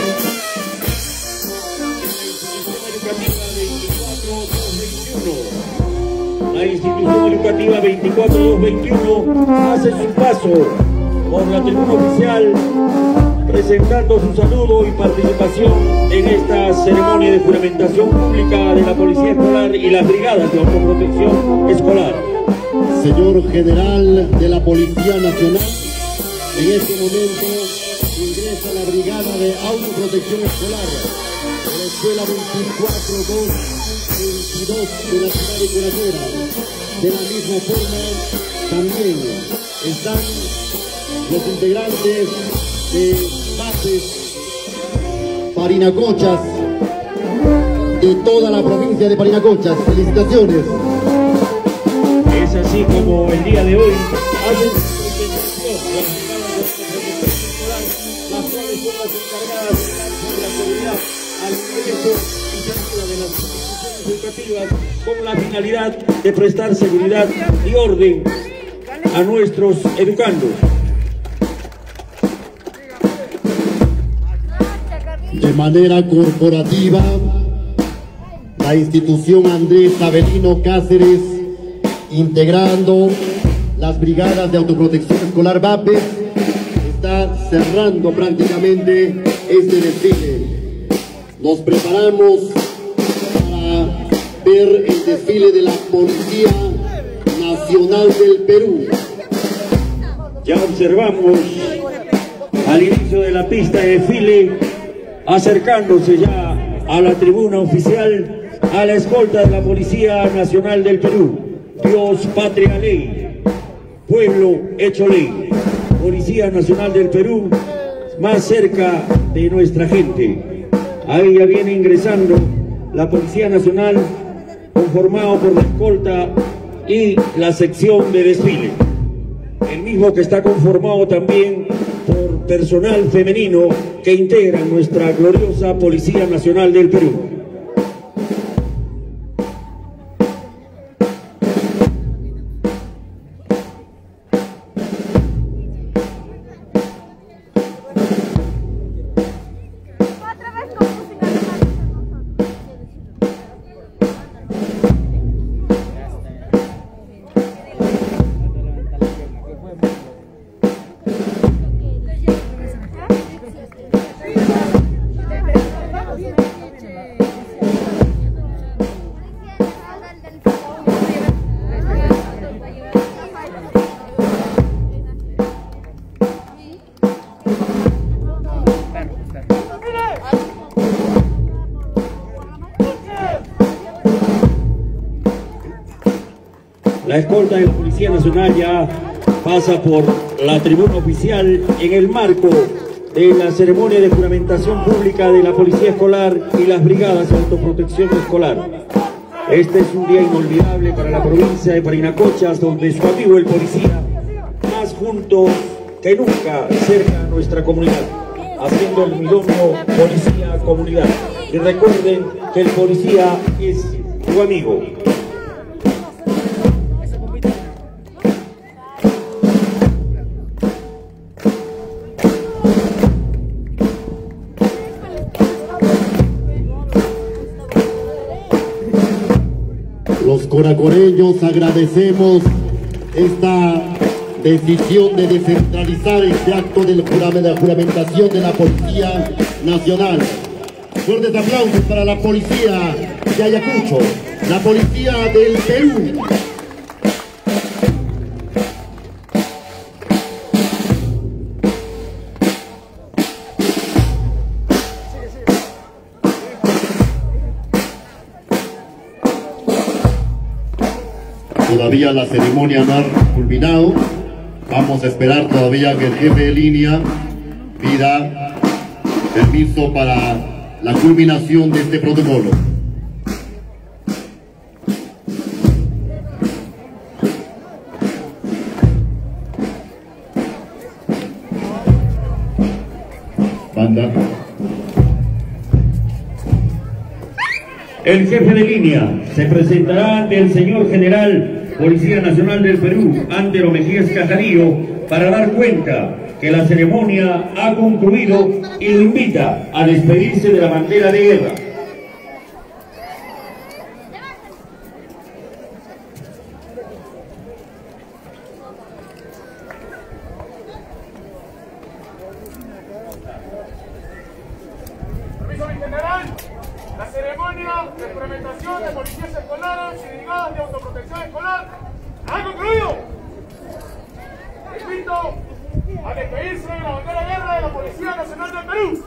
La institución educativa 24221 hace su paso por la tribuna oficial presentando su saludo y participación en esta ceremonia de juramentación pública de la Policía Escolar y las brigadas de autoprotección escolar. Señor General de la Policía Nacional, en este momento ingresa la Brigada de Autoprotección Escolar de la Escuela 24222 de la ciudad de Coracora. De la misma forma, también están los integrantes de bases Parinacochas, de toda la provincia de Parinacochas. Felicitaciones. Es así como el día de hoy hacen su presentación las cuales son las encargadas de la seguridad al ingreso y salida de las instituciones educativas con la finalidad de prestar seguridad y orden a nuestros educandos. De manera corporativa, la institución Andrés Avelino Cáceres, integrando las brigadas de autoprotección escolar VAPES, está cerrando prácticamente este desfile. Nos preparamos para ver el desfile de la Policía Nacional del Perú. Ya observamos al inicio de la pista de desfile, acercándose ya a la tribuna oficial, a la escolta de la Policía Nacional del Perú. Dios, patria, ley, pueblo hecho ley. Policía Nacional del Perú, más cerca de nuestra gente. Ahí ya viene ingresando la Policía Nacional, conformado por la escolta y la sección de desfile. El mismo que está conformado también por personal femenino que integra nuestra gloriosa Policía Nacional del Perú. La escolta de la Policía Nacional ya pasa por la tribuna oficial en el marco de la ceremonia de juramentación pública de la Policía Escolar y las brigadas de autoprotección escolar. Este es un día inolvidable para la provincia de Parinacochas, donde su amigo el policía, más juntos que nunca, cerca a nuestra comunidad, haciendo el binomio policía-comunidad. Y recuerden que el policía es tu amigo. Los coracoreños agradecemos esta decisión de descentralizar este acto de la juramentación de la Policía Nacional. Fuertes aplausos para la Policía de Ayacucho, la Policía del Perú. Todavía la ceremonia no ha culminado. Vamos a esperar todavía que el jefe de línea pida permiso para la culminación de este protocolo. Banda. El jefe de línea se presentará ante el señor general Policía Nacional del Perú, Antero Mejías Cajadillo, para dar cuenta que la ceremonia ha concluido y lo invita a despedirse de la bandera de guerra. Permiso, mi general. La ceremonia de juramentación de policías escolares y brigadas de autoprotección escolar ha concluido. Invito a despedirse de la bandera de guerra de la Policía Nacional del Perú.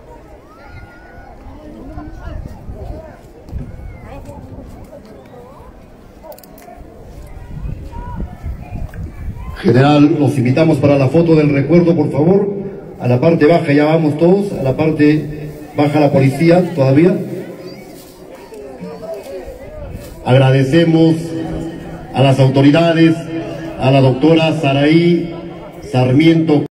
General, los invitamos para la foto del recuerdo, por favor. A la parte baja ya vamos todos, a la parte baja la policía todavía. Agradecemos a las autoridades, a la doctora Saraí Sarmiento